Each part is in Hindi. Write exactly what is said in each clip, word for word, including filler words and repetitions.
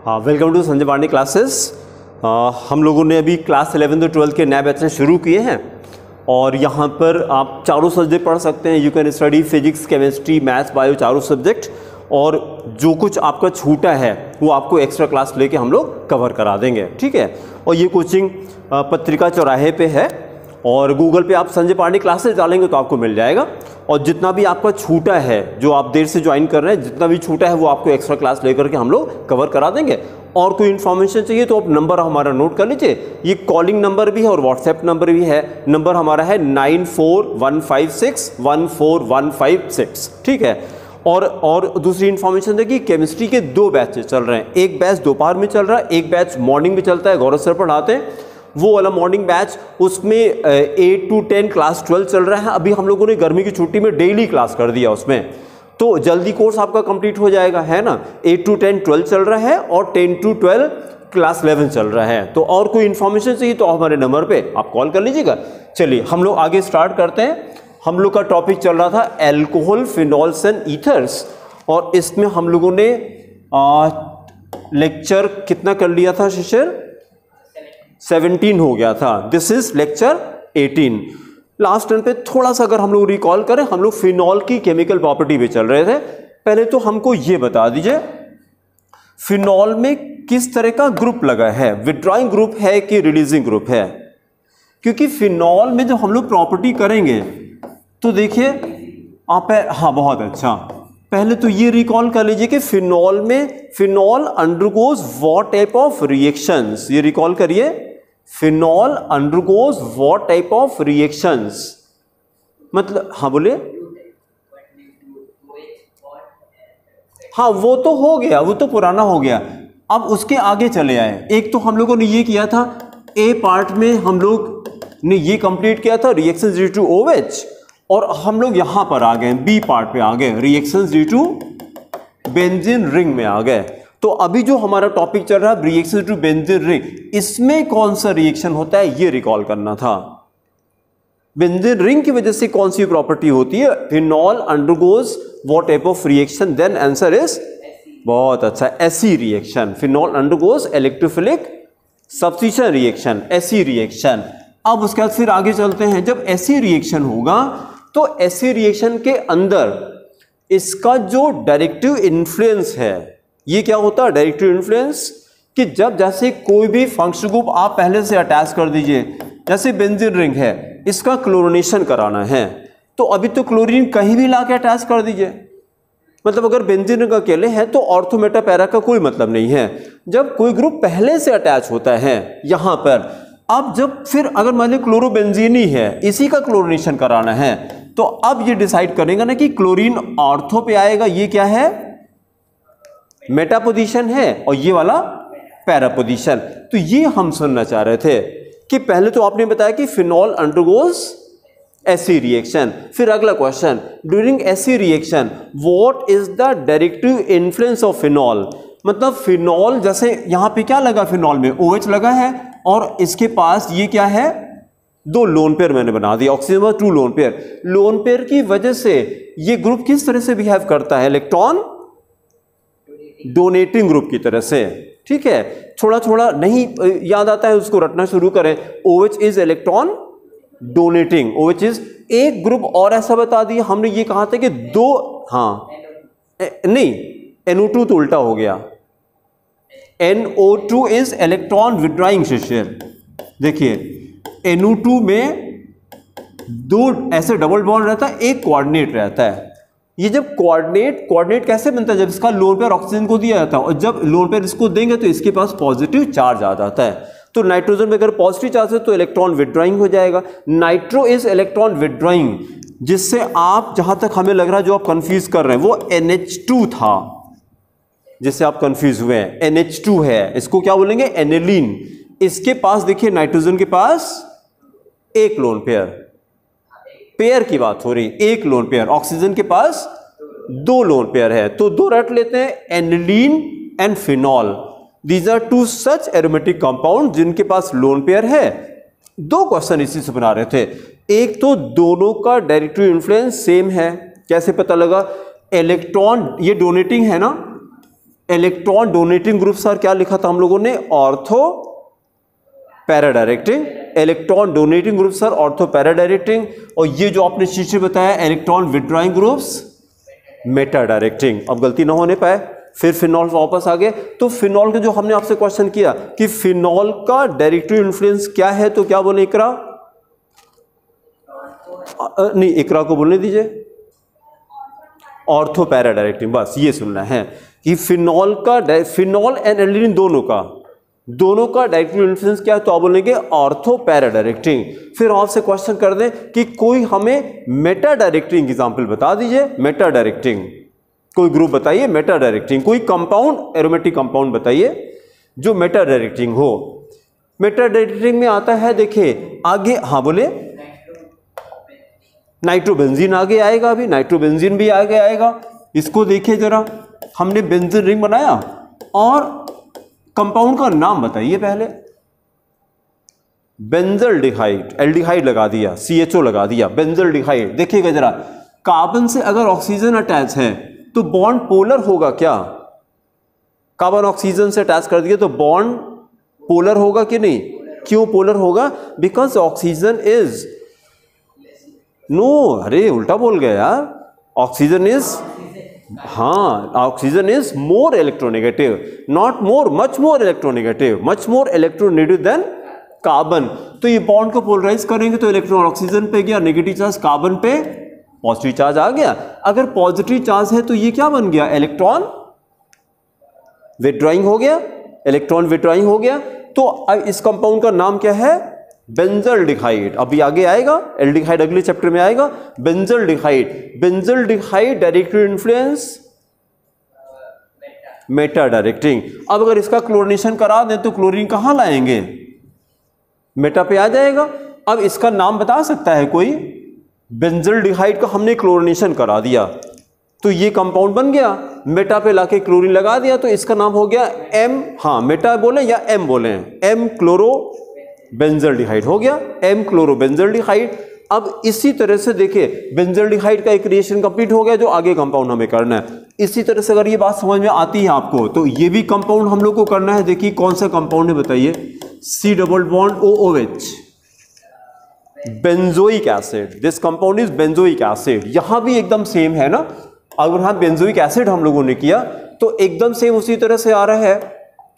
हाँ, welcome to Sanjay Pandey classes. हम लोगों ने अभी क्लास इलेवन तो ट्वेल्थ के नए बैचेस शुरू किए हैं और यहाँ पर आप चारों सब्जेक्ट पढ़ सकते हैं। You can study physics, chemistry, maths, bio, चारों सब्जेक्ट। और जो कुछ आपका छूटा है वो आपको एक्स्ट्रा क्लास लेके हम लोग कवर करा देंगे, ठीक है। और ये कोचिंग पत्रिका चौराहे पे है और गूगल पे आप संजय पांडे क्लासेस डालेंगे तो आपको मिल जाएगा। और जितना भी आपका छूटा है, जो आप देर से ज्वाइन कर रहे हैं, जितना भी छूटा है वो आपको एक्स्ट्रा क्लास लेकर के हम लोग कवर करा देंगे। और कोई इन्फॉर्मेशन चाहिए तो आप नंबर हमारा नोट कर लीजिए। ये कॉलिंग नंबर भी है और व्हाट्सएप नंबर भी है। नंबर हमारा है nine four one five six one four one five six, ठीक है। और और दूसरी इन्फॉर्मेशन है कि केमिस्ट्री के दो बैचेस चल रहे हैं। एक बैच दोपहर में चल रहा है, एक बैच मॉर्निंग में चलता है, गौरव सर पढ़ाते हैं। वो वाला मॉर्निंग बैच, उसमें eight to ten class twelve चल रहा है। अभी हम लोगों ने गर्मी की छुट्टी में डेली क्लास कर दिया उसमें, तो जल्दी कोर्स आपका कंप्लीट हो जाएगा, है ना। एट टू टेन ट्वेल्व चल रहा है और ten to twelve class eleven चल रहा है। तो और कोई इन्फॉर्मेशन चाहिए तो हमारे नंबर पे आप कॉल कर लीजिएगा। चलिए हम लोग आगे स्टार्ट करते हैं। हम लोग का टॉपिक चल रहा था एल्कोहल, फिनॉल्स एंड ईथर्स, और इसमें हम लोगों ने आ, लेक्चर कितना कर लिया था शिशिर? सेवनटीन हो गया था। This is lecture eighteen. Last time पे थोड़ा सा अगर हम लोग रिकॉल करें, हम लोग फिनॉल की केमिकल प्रॉपर्टी पे चल रहे थे। पहले तो हमको ये बता दीजिए फिनॉल में किस तरह का ग्रुप लगा है, विड्रॉइंग ग्रुप है कि रिलीजिंग ग्रुप है। क्योंकि फिनॉल में जब हम लोग प्रॉपर्टी करेंगे तो देखिए आप, हाँ बहुत अच्छा, पहले तो ये रिकॉल कर लीजिए कि फिनॉल में phenol undergoes what type of reactions. ये रिकॉल करिए, phenol undergoes what type of reactions. मतलब हाँ बोलिए। हाँ वो तो हो गया, वो तो पुराना हो गया। अब उसके आगे चले आए। एक तो हम लोगों ने ये किया था, ए पार्ट में हम लोग ने ये कंप्लीट किया था रिएक्शंस ड्यू टू ओएच, और हम लोग यहां पर आ गए, बी पार्ट पे आ गए, reactions due to benzene ring में आ गए। तो अभी जो हमारा टॉपिक चल रहा है reactions due to benzene ring, इसमें कौन सा रिएक्शन होता है ये रिकॉल करना था। बेंजीन रिंग की वजह से कौन सी प्रॉपर्टी होती है? Phenol undergoes what type of reaction? Then answer is बहुत अच्छा, SE reaction. Phenol undergoes electrophilic substitution reaction, SE reaction. अब उसके बाद फिर आगे चलते हैं। जब एसी रिएक्शन होगा तो एसी रिएक्शन के अंदर इसका जो डायरेक्टिव इन्फ्लुएंस है, ये क्या होता है डायरेक्टिव इन्फ्लुएंस? कि जब जैसे कोई भी फंक्शनल ग्रुप आप पहले से अटैच कर दीजिए, जैसे बेंजीन रिंग है, इसका क्लोरीनेशन कराना है तो अभी तो क्लोरीन कहीं भी ला के अटैच कर दीजिए। मतलब अगर बेंजीन रिंग अकेले है तो ऑर्थो मेटा पैरा का कोई मतलब नहीं है। जब कोई ग्रुप पहले से अटैच होता है यहां पर, अब जब फिर अगर मान लीजिए क्लोरोबेंजीन ही है, इसी का क्लोरीनेशन कराना है, तो अब ये डिसाइड करेगा ना कि क्लोरीन ऑर्थो पे आएगा, ये क्या है मेटा पोजीशन है, और ये वाला पैरा पोजीशन। तो ये हम सुनना चाह रहे थे कि पहले तो आपने बताया कि फिनॉल अंडरगोज एसी रिएक्शन। फिर अगला question, during SE reaction what is the directive influence of phenol? मतलब फिनॉल, जैसे यहां पे क्या लगा, फिनॉल में OH लगा है और इसके पास ये क्या है, दो लोन पेयर मैंने बना दिया, ऑक्सीजन और two lone pair. Lone pair की वजह से ये ग्रुप किस तरह से बिहेव करता है? इलेक्ट्रॉन डोनेटिंग ग्रुप की तरह से, ठीक है। थोड़ा थोड़ा नहीं याद आता है उसको रटना शुरू करें। OH is electron donating, OH is एक ग्रुप। और ऐसा बता दिया हमने, ये कहा था कि दो, हाँ ए, नहीं एन ओ टू तो उल्टा हो गया, N O two is electron withdrawing Shishir. देखिए एन ओ टू में दो ऐसे डबल बॉन्ड रहता है, एक कोऑर्डिनेट रहता है। ये जब कोऑर्डिनेट कोऑर्डिनेट कैसे बनता है? जब इसका लोन पेयर ऑक्सीजन को दिया जाता है और जब लोन पेयर इसको देंगे तो इसके पास पॉजिटिव चार्ज आ जाता है। तो नाइट्रोजन में अगर पॉजिटिव चार्ज है तो इलेक्ट्रॉन विड्रॉइंग हो जाएगा। नाइट्रो इज इलेक्ट्रॉन विड्रॉइंग, जिससे आप, जहां तक हमें लग रहा है जो आप कंफ्यूज कर रहे हैं वो एन एच टू था, जिससे आप कंफ्यूज हुए हैं, एन एच टू है। इसको क्या बोलेंगे? एनिलीन। इसके पास देखिए नाइट्रोजन के पास एक लोन पेयर, पेयर की बात हो रही, एक लोन पेयर। ऑक्सीजन के पास दो लोन पेयर है, तो दो रट लेते हैं, aniline and phenol. These are two such aromatic compound जिनके पास लोन पेयर है। दो क्वेश्चन इसी से बना रहे थे। एक तो दोनों का डायरेक्टिव इन्फ्लुएंस सेम है, कैसे पता लगा? इलेक्ट्रॉन, ये डोनेटिंग है ना, इलेक्ट्रॉन डोनेटिंग ग्रुप सर क्या लिखा था हम लोगों ने, ortho para directing. Electron donating group sir ortho para directing. और ये जो आपने शीर्षक बताया electron withdrawing groups meta directing. अब गलती ना होने पाए, फिर फिनॉल वापस आ गए। तो फिनॉल के जो हमने आपसे क्वेश्चन किया कि फिनॉल का डायरेक्टरी इन्फ्लुएंस क्या है, तो क्या बोले इकरा, नहीं इकरा को बोलने दीजिए, ऑर्थो पैरा डायरेक्टिंग। बस ये सुनना है कि फिनॉल का, फिनॉल एंड एल्डिहाइड दोनों का दोनों का डायरेक्टरी इन्फ्लुएंस क्या है, तो आप बोलेंगे ऑर्थो पैरा डायरेक्टिंग। फिर आपसे क्वेश्चन कर दें कि कोई हमें मेटा डायरेक्टिंग एग्जांपल बता दीजिए। मेटा डायरेक्टिंग कोई ग्रुप बताइए, मेटा डायरेक्टिंग कोई कंपाउंड, एरोमेटिक कंपाउंड बताइए जो मेटा डायरेक्टिंग हो। मेटा डायरेक्टिंग में आता है, देखिए आगे, हाँ बोले, नाइट्रोबेंजीन आगे आएगा, अभी नाइट्रोबेंजीन भी आगे आएगा। इसको देखिए जरा, हमने बेंजीन रिंग बनाया और कंपाउंड का नाम बताइए पहले। बेंजल्डिहाइड, एल्डिहाइड लगा दिया, सी एच ओ लगा दिया, बेंजल्डिहाइड। देखिएगा जरा, कार्बन से अगर ऑक्सीजन अटैच है तो बॉन्ड पोलर होगा क्या? कार्बन ऑक्सीजन से अटैच कर दिया तो बॉन्ड पोलर होगा कि नहीं? क्यों पोलर होगा? बिकॉज ऑक्सीजन इज नो, अरे उल्टा बोल गया यार, ऑक्सीजन इज, हाँ oxygen is more electronegative, not more, much more electronegative, much more electronegative than carbon. तो ये बॉन्ड को पोलराइज करेंगे तो इलेक्ट्रॉन ऑक्सीजन पे गया, नेगेटिव चार्ज कार्बन पे, पॉजिटिव चार्ज आ गया। अगर पॉजिटिव चार्ज है तो ये क्या बन गया? इलेक्ट्रॉन विड्रॉइंग हो गया, इलेक्ट्रॉन विड्रॉइंग हो गया। तो इस कंपाउंड का नाम क्या है? बेंजल्डिहाइड। अभी आगे आएगा, एल्डिहाइड अगले चैप्टर में आएगा। Benzaldehyde, benzaldehyde directory influence meta directing. अब अगर इसका क्लोरीनेशन करा दें तो क्लोरीन कहां लाएंगे? मेटा पे आ जाएगा। अब इसका नाम बता सकता है कोई? बेंजल्डिहाइड का हमने क्लोरीनेशन करा दिया तो ये कंपाउंड बन गया, मेटा पे लाके क्लोरीन लगा दिया तो इसका नाम हो गया एम, हाँ मेटा बोले या एम बोले, एम क्लोरो बेंजल्डिहाइड हो गया, एम क्लोरो बेंजल्डिहाइड। अब इसी तरह से देखिए बेंजल्डिहाइड का एक रिएक्शन कंप्लीट हो गया, जो आगे कंपाउंड हमें करना है। इसी तरह से अगर ये बात समझ में आती है आपको तो ये भी कंपाउंड हम लोग को करना है। देखिए कौन सा कंपाउंड है बताइए? C double bond O O H, benzoic acid. This compound is benzoic acid. यहां भी एकदम सेम है ना, अगर हाँ बेंजोइक एसिड हम लोगों ने किया तो एकदम सेम उसी तरह से आ रहा है।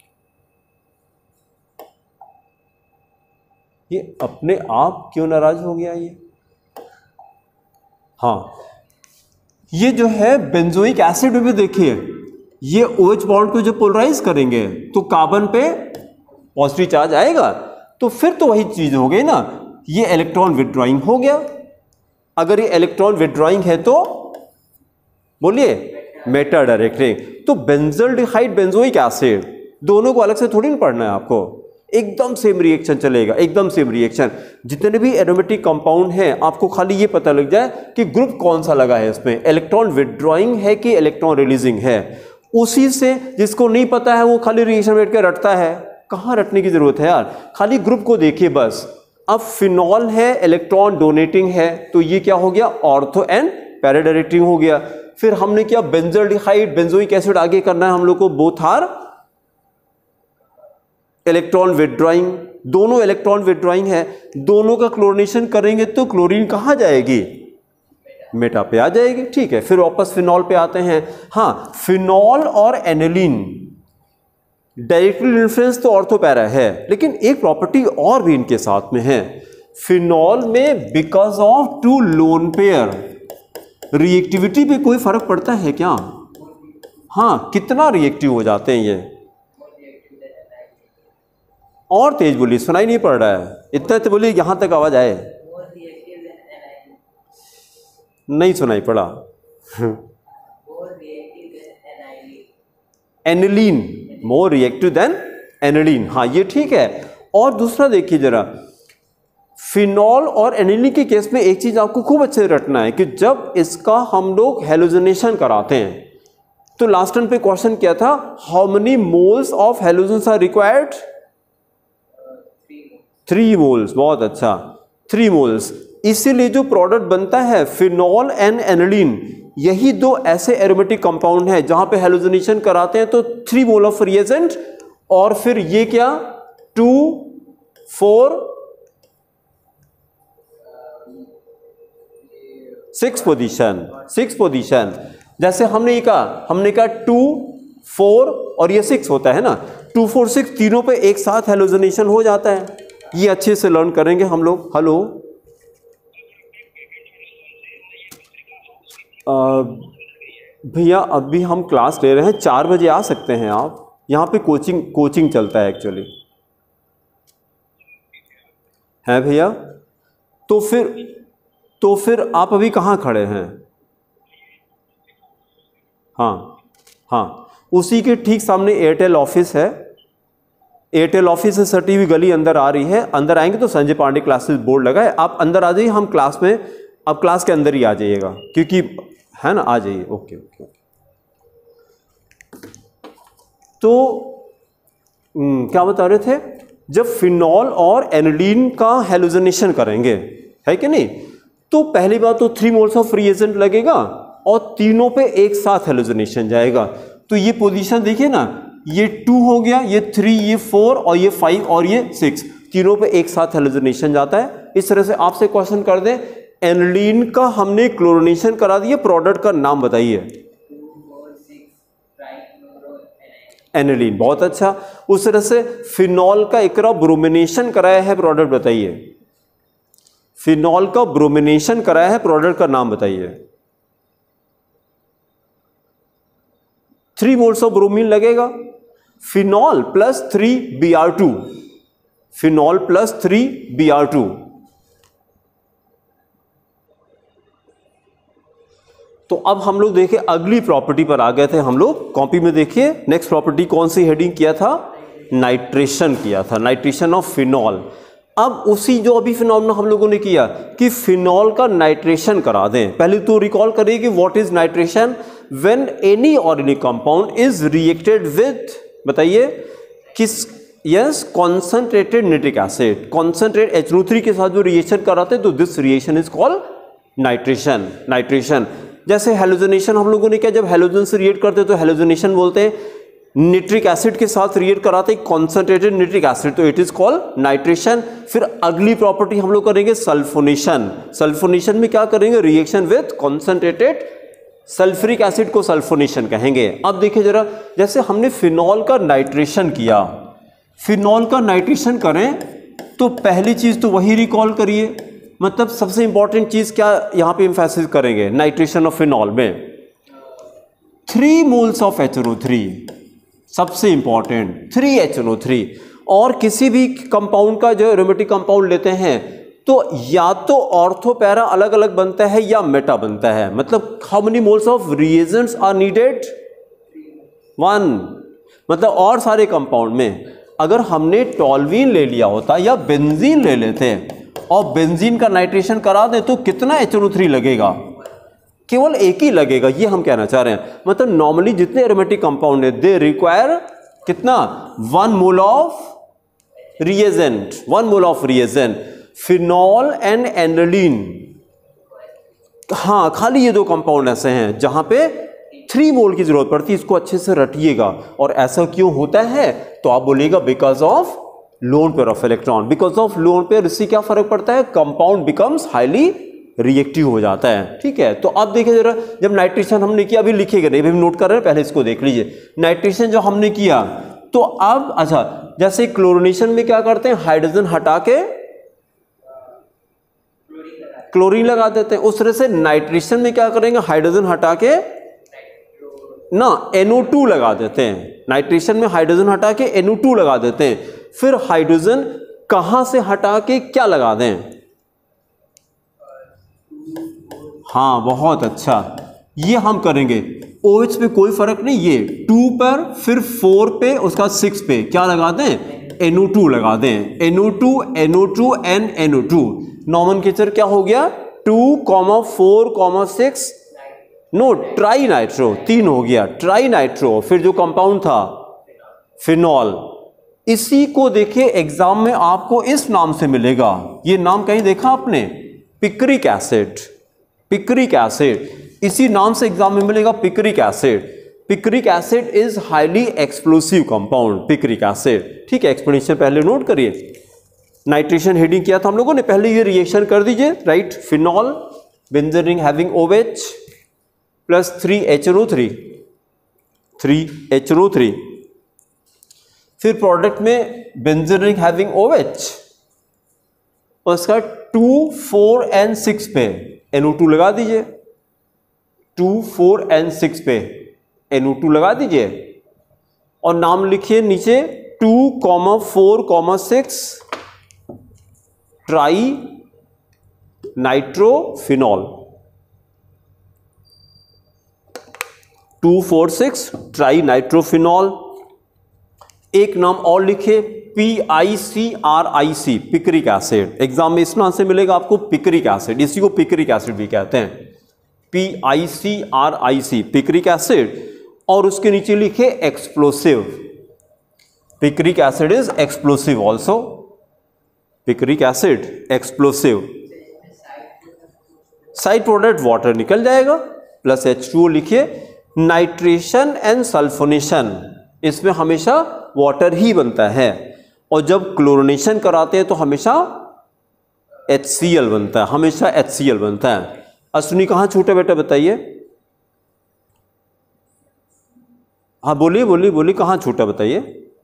ये अपने आप क्यों नाराज हो गया ये? हाँ ये जो है बेंजोइक एसिड में भी देखिए, ये OH बॉन्ड को जब पोलराइज करेंगे तो कार्बन पे पॉजिटिव चार्ज आएगा, तो फिर तो वही चीज हो गई ना, ये इलेक्ट्रॉन विड्रॉइंग हो गया। अगर ये इलेक्ट्रॉन विड्रॉइंग है तो बोलिए मेटा डायरेक्टिंग। तो बेंजल्डिहाइड बेंजोइक एसिड दोनों को अलग से थोड़ी ना पढ़ना है आपको, एकदम सेम रिएक्शन चलेगा, एकदम सेम रिएक्शन। जितने भी एरोमेटिक कंपाउंड हैं आपको खाली ये पता लग जाए कि ग्रुप कौन सा लगा है इसमें, इलेक्ट्रॉन विड्रॉइंग है कि इलेक्ट्रॉन रिलीजिंग है। उसी से जिसको नहीं पता है वो खाली रिएक्शन बैठ कर रटता है, कहाँ रटने की जरूरत है यार, खाली ग्रुप को देखिए बस। अब फिनॉल है, इलेक्ट्रॉन डोनेटिंग है, तो ये क्या हो गया? ऑर्थो एंड पैरा डायरेक्टिंग हो गया। फिर हमने क्या? बेंजल्डिहाइड बेंजोइक एसिड आगे करना है हम लोग को, बोथ आर इलेक्ट्रॉन विड्रॉइंग, दोनों इलेक्ट्रॉन विड्रॉइंग है। दोनों का क्लोरीनेशन करेंगे तो क्लोरीन कहां जाएगी? मेटा पे आ जाएगी। ठीक है, फिर वापस फिनॉल पे आते हैं। हाँ फिनॉल और एनिलीन डायरेक्टली इन्फ्लुएंस तो ऑर्थो पैरा है, लेकिन एक प्रॉपर्टी और भी इनके साथ में है। फिनॉल में because of two lone pair reactivity पे कोई फर्क पड़ता है क्या? हाँ कितना रिएक्टिव हो जाते हैं ये? और तेज बोली, सुनाई नहीं पड़ रहा है, इतना तो बोली यहां तक आवाज आए, नहीं सुनाई पड़ा। Aniline more reactive than aniline, हाँ ये ठीक है। और दूसरा देखिए जरा, फिनॉल और एनिलीन के केस में एक चीज आपको खूब अच्छे से रटना है कि जब इसका हम लोग हेलोजनेशन कराते हैं तो लास्ट टाइम पे क्वेश्चन किया था, how many moles of halogens are required? Three moles, बहुत अच्छा, थ्री मोल्स। इसीलिए जो प्रोडक्ट बनता है फिनॉल एंड एनिलीन, यही दो ऐसे एरोमेटिक कंपाउंड हैं जहां पे हैलोजनेशन कराते हैं तो थ्री मोल ऑफ रिएजेंट, और फिर ये क्या two four six position, six position. जैसे हमने ये कहा हमने कहा टू फोर और ये सिक्स होता है ना, टू फोर सिक्स तीनों पे एक साथ हैलोजनेशन हो जाता है। ये अच्छे से लर्न करेंगे हम लोग। हेलो भैया, अभी हम क्लास ले रहे हैं, चार बजे आ सकते हैं आप? यहाँ पे कोचिंग कोचिंग चलता है एक्चुअली, है भैया? तो फिर तो फिर आप अभी कहाँ खड़े हैं? हाँ हाँ, उसी के ठीक सामने एयरटेल ऑफिस है। एयरटेल ऑफिस से सटी हुई गली अंदर आ रही है। अंदर आएंगे तो संजय पांडे क्लासेस बोर्ड लगा है, आप अंदर आ जाइए। हम क्लास में, अब क्लास के अंदर ही आ जाइएगा, क्योंकि है ना, आ जाइए। Okay okay. तो न, क्या बता रहे थे? जब फिनॉल और एनिलीन का हैलोजनेशन करेंगे, है कि नहीं, तो पहली बात तो थ्री मोल्स ऑफ रिएजेंट लगेगा और तीनों पे एक साथ हैलोजनेशन जाएगा। तो ये पोजीशन देखिए ना, ये टू हो गया, ये थ्री, ये फोर और ये फाइव और ये सिक्स, तीनों पे एक साथ हैलोजनेशन जाता है। इस तरह से आपसे क्वेश्चन कर दें, एनिलीन का हमने क्लोरीनेशन करा दिया, प्रोडक्ट का नाम बताइए। एनिलीन, बहुत अच्छा। उस तरह से फिनॉल का एकरा ब्रोमिनेशन कराया है, प्रोडक्ट बताइए। फिनॉल का ब्रोमिनेशन कराया है, प्रोडक्ट का नाम बताइए। थ्री मोल्स ऑफ ब्रोमीन लगेगा। Phenol plus three B R two, phenol plus three B R two. तो अब हम लोग देखिए अगली प्रॉपर्टी पर आ गए थे हम लोग। कॉपी में देखिए नेक्स्ट प्रॉपर्टी कौन सी हेडिंग किया था? नाइट्रेशन किया था, नाइट्रेशन ऑफ फिनॉल। अब उसी जो अभी फिनॉल हम लोगों ने किया कि फिनॉल का नाइट्रेशन करा दें। पहले तो रिकॉल करिए कि what is nitration? When any organic compound is reacted with, बताइए किस? Yes, concentrated nitric acid. Concentrate H N O three के साथ जो रिएक्शन कराते हैं तो this reaction is called nitration. Nitration जैसे हैलोजनेशन हम लोगों ने किया, जब हैलोजन से रिएक्ट करते हैं तो हैलोजनेशन बोलते हैं। नाइट्रिक एसिड के साथ रिएक्ट कराते हैं कॉन्सेंट्रेटेड नाइट्रिक एसिड, तो इट इज कॉल्ड नाइट्रेशन। फिर अगली प्रॉपर्टी हम लोग करेंगे सल्फोनेशन। सल्फोनेशन में क्या करेंगे? Reaction with concentrated sulphuric acid को सल्फोनेशन कहेंगे। अब देखिए जरा, जैसे हमने फिनॉल का नाइट्रेशन किया, फिनॉल का नाइट्रेशन करें तो पहली चीज तो वही रिकॉल करिए, मतलब सबसे इंपॉर्टेंट चीज क्या यहां पे एम्फेसिस करेंगे नाइट्रेशन ऑफ फिनॉल में? Three moles of H N O three, सबसे important three H N O three. और किसी भी कंपाउंड का जो एरोमेटिक कंपाउंड लेते हैं तो या तो ऑर्थो पैरा अलग अलग बनता है या मेटा बनता है। मतलब how many moles of reagents are needed? One. मतलब और सारे कंपाउंड में अगर हमने टॉल्वीन ले लिया होता या बेंजीन ले लेते और बेंजीन का नाइट्रेशन करा दें तो कितना एच एन ओ थ्री लगेगा? केवल एक ही लगेगा। ये हम कहना चाह रहे हैं। मतलब नॉर्मली जितने एरोमेटिक कंपाउंड है दे रिक्वायर कितना? One mole of reagent, one mole of reagent. Phenol and aniline, हाँ खाली ये दो कंपाउंड ऐसे हैं जहां पे थ्री मोल की जरूरत पड़ती है। इसको अच्छे से रटिएगा। और ऐसा क्यों होता है तो आप बोलिएगा because of lone pair of electron. Because of lone pair, इससे क्या फर्क पड़ता है? कंपाउंड बिकम्स हाईली रिएक्टिव हो जाता है। ठीक है, तो अब देखिए जरा, जब नाइट्रेशन हमने किया, अभी लिखेगा नहीं, अभी हम नोट कर रहे हैं, पहले इसको देख लीजिए। नाइट्रेशन जो हमने किया तो अब अच्छा, जैसे क्लोरीनेशन में क्या करते हैं? हाइड्रोजन हटा के क्लोरीन लगा देते हैं। उस तरह से नाइट्रेशन में क्या करेंगे? हाइड्रोजन हटा के ना एन ओ टू लगा देते हैं। नाइट्रेशन में हाइड्रोजन हटा के एन ओ टू लगा देते हैं। फिर हाइड्रोजन कहां से हटा के क्या लगा दें? हाँ बहुत अच्छा, ये हम करेंगे। OH पे कोई फर्क नहीं, ये टू पर, फिर फोर पे, उसका सिक्स पे क्या लगा दें? एन ओ टू लगा दें। N O two, N O two and N O two. Nomenclature क्या हो गया? Two comma four comma six, no trinitro, तीन हो गया ट्राई नाइट्रो। फिर जो कंपाउंड था फिनॉल, इसी को देखिए एग्जाम में आपको इस नाम से मिलेगा। ये नाम कहीं देखा आपने? पिक्रिक एसिड, पिक्रिक एसिड इसी नाम से एग्जाम में मिलेगा, picric acid. Picric acid is highly explosive compound, picric acid. ठीक है, एक्सप्लेनेशन पहले नोट करिए। नाइट्रेशन हेडिंग किया था हम लोगों ने, पहले ये रिएक्शन कर दीजिए, right. Phenol benzene ring having OH plus three H N O three, three H N O three. फिर प्रोडक्ट में बेंजीन रिंग हैविंग OH और इसका टू फोर एंड सिक्स पे एन ओ टू लगा दीजिए, टू फोर एंड सिक्स पे एन ओ टू लगा दीजिए और नाम लिखिए नीचे two comma four comma six trinitrophenol, two four six trinitrophenol. एक नाम और लिखे P I C R I C, picric acid. Exam में इस नाम से मिलेगा आपको, पिक्रिक एसिड, इसी को पिक्रिक एसिड भी कहते हैं, P I C R I C, picric acid. और उसके नीचे लिखे explosive, picric acid is explosive also, picric acid explosive. Side product water निकल जाएगा, प्लस एच टू ओ लिखिए। नाइट्रेशन एंड सल्फोनेशन, इसमें हमेशा वाटर ही बनता है, और जब क्लोरिनेशन कराते हैं तो हमेशा एच सी एल बनता है, हमेशा एच सी एल बनता है। अश्विनी कहाँ छूटा बेटा बताइए? हाँ बोलिए बोलिए बोलिए, कहाँ छूटा बताइए?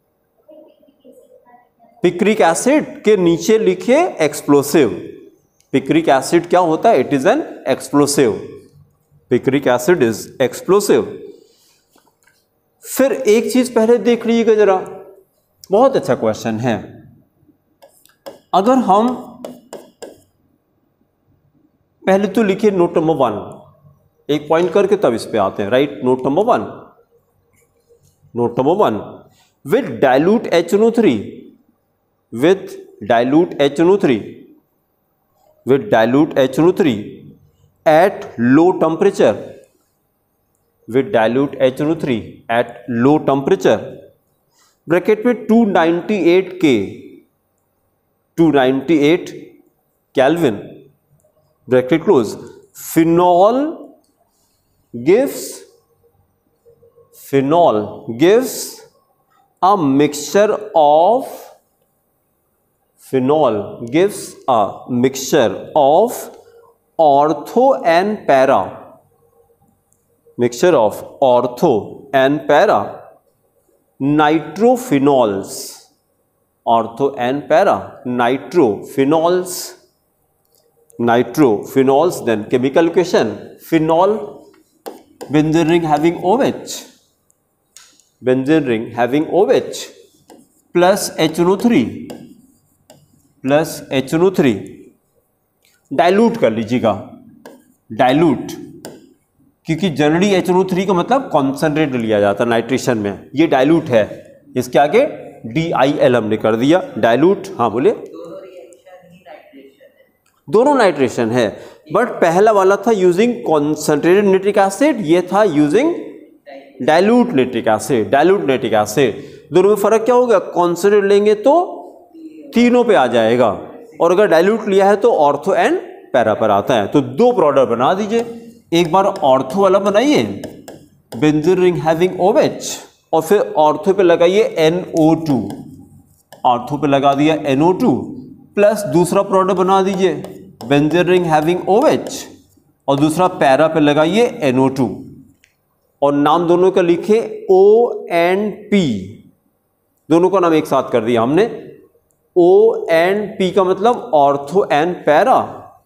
पिक्रिक एसिड के नीचे लिखिए एक्सप्लोसिव। पिक्रिक एसिड क्या होता है? It is an explosive, picric acid is explosive. फिर एक चीज पहले देख लीजिएगा जरा, बहुत अच्छा क्वेश्चन है। अगर हम पहले तो लिखिए नोट नंबर वन, एक पॉइंट करके तब इस पे आते हैं, right. Note number one, note number one, with dilute H N O three, with dilute H N O three, with dilute H N O three at low temperature, with dilute H N O three at low temperature, bracket में two ninety-eight K, two ninety-eight Kelvin, bracket close, phenol gives, phenol gives a mixture of Phenol gives a mixture of ortho and para, mixture of ortho and para nitrophenols, ortho and para nitrophenols, nitrophenols. Then chemical equation, phenol benzene ring having OH, benzene ring having OH plus H N O three plus H N O three, dilute कर लीजिएगा, डाइल्यूट, क्योंकि generally H N O three का मतलब कॉन्सेंट्रेट लिया जाता है नाइट्रेशन में, ये डाइल्यूट है, इसके आगे डी आई एल हमने कर दिया, डाइल्यूट। हाँ बोले, दोनों नाइट्रेशन है, बट पहला वाला था यूजिंग कॉन्सेंट्रेटेड नाइट्रिक एसिड, ये था using dilute nitric acid, dilute nitric acid. दोनों में फर्क क्या होगा? कॉन्सेंट्रेट लेंगे तो तीनों पे आ जाएगा, और अगर डाइल्यूट लिया है तो ऑर्थो एंड पैरा पर आता है। तो दो प्रोडक्ट बना दीजिए, एक बार ऑर्थो वाला बनाइए, बेंजीन रिंग हैविंग OH, और फिर ऑर्थो पे लगाइए एन ओ टू, ऑर्थो पे लगा दिया एन ओ टू, प्लस दूसरा प्रोडक्ट बना दीजिए बेंजीन रिंग हैविंग OH, और दूसरा पैरा पे लगाइए एन ओ टू, और नाम दोनों का लिखे O एंड P, दोनों का नाम एक साथ कर दिया हमने। O एंड P का मतलब ortho and para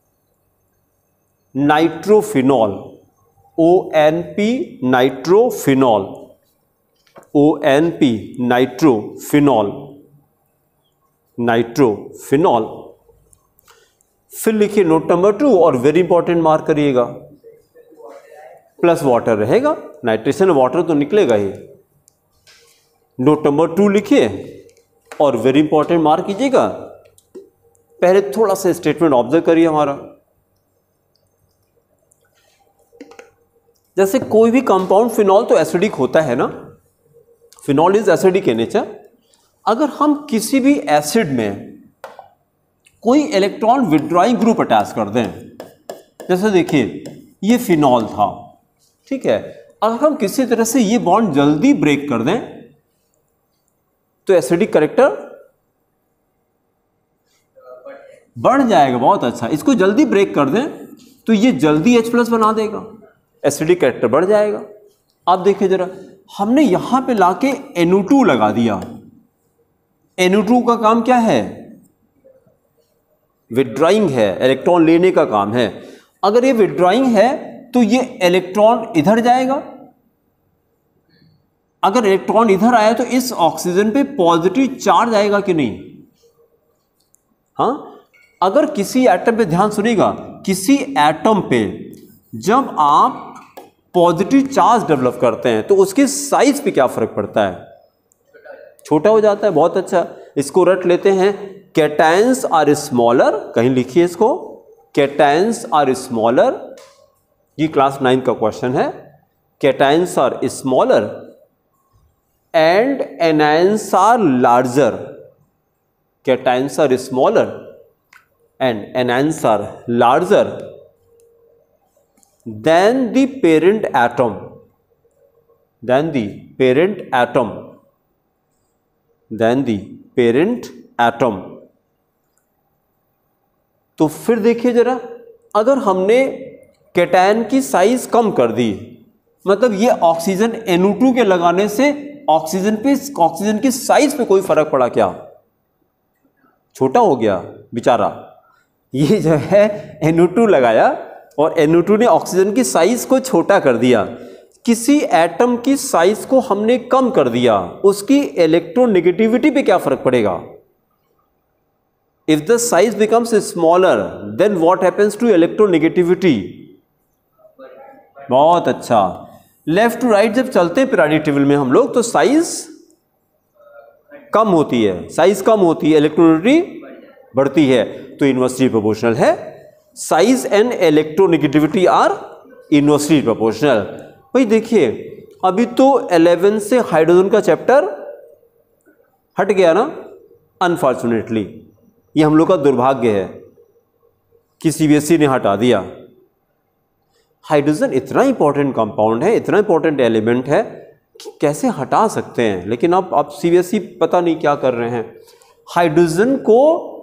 nitrophenol, O and P nitrophenol, O and P nitrophenol, nitrophenol. फिर लिखिए नोट नंबर टू, और वेरी इंपॉर्टेंट मार्क करिएगा, प्लस वाटर रहेगा, नाइट्रेशन वाटर तो निकलेगा ही। नोट नंबर टू लिखिए और वेरी इंपॉर्टेंट मार्क कीजिएगा। पहले थोड़ा सा स्टेटमेंट ऑब्जर्व करिए हमारा, जैसे कोई भी कंपाउंड, फिनॉल तो एसिडिक होता है ना, phenol is acidic in nature. अगर हम किसी भी एसिड में कोई इलेक्ट्रॉन विड्रॉइंग ग्रुप अटैच कर दें, जैसे देखिए ये फिनॉल था, ठीक है, अगर हम किसी तरह से ये बॉन्ड जल्दी ब्रेक कर दें तो एसिडिक कैरेक्टर बढ़ जाएगा। बहुत अच्छा, इसको जल्दी ब्रेक कर दें तो ये जल्दी H प्लस बना देगा, एसिडिक कैरेक्टर बढ़ जाएगा। आप देखिए जरा, हमने यहां पे लाके एन ओ टू लगा दिया। एन ओ टू का काम क्या है? विड्रॉइंग है, इलेक्ट्रॉन लेने का काम है। अगर ये विड्रॉइंग है तो ये इलेक्ट्रॉन इधर जाएगा, अगर इलेक्ट्रॉन इधर आया तो इस ऑक्सीजन पे पॉजिटिव चार्ज आएगा कि नहीं? हाँ, अगर किसी एटम पे, ध्यान सुनिएगा, किसी एटम पे जब आप पॉजिटिव चार्ज डेवलप करते हैं तो उसके साइज पे क्या फर्क पड़ता है? छोटा हो जाता है। बहुत अच्छा, इसको रट लेते हैं, कैटायंस आर स्मॉलर, कहीं लिखिए इसको, कैटायंस आर स्मॉलर, ये क्लास नाइन का क्वेश्चन है। Cations are smaller and anions are larger, cations are smaller and anions are larger than the parent atom, than the parent atom, than the parent atom। तो फिर देखिए जरा, अगर हमने कैटायन की साइज कम कर दी, मतलब ये ऑक्सीजन एन ओ टू के लगाने से ऑक्सीजन पे, ऑक्सीजन की साइज पे कोई फर्क पड़ा क्या? छोटा हो गया बेचारा। ये जो है एन ओ टू लगाया और एन ओ टू ने ऑक्सीजन की साइज को छोटा कर दिया। किसी एटम की साइज को हमने कम कर दिया, उसकी इलेक्ट्रोनेगेटिविटी पे क्या फर्क पड़ेगा? If the size becomes smaller then what happens to electronegativity? बहुत अच्छा, लेफ्ट टू राइट जब चलते हैं पीरियोडिक टेबल में हम लोग तो साइज कम होती है, साइज कम होती है, इलेक्ट्रोनेगेटिविटी बढ़ती है, तो इनवर्सली प्रोपोर्शनल है। Size and electronegativity are inversely proportional. भाई देखिए, अभी तो इलेवन से हाइड्रोजन का चैप्टर हट गया ना, अनफॉर्चुनेटली। ये हम लोग का दुर्भाग्य है कि सीबीएसई ने हटा दिया। हाइड्रोजन इतना इंपॉर्टेंट कंपाउंड है, इतना इंपॉर्टेंट एलिमेंट है कि कैसे हटा सकते हैं, लेकिन अब अब सीबीएसई पता नहीं क्या कर रहे हैं। हाइड्रोजन को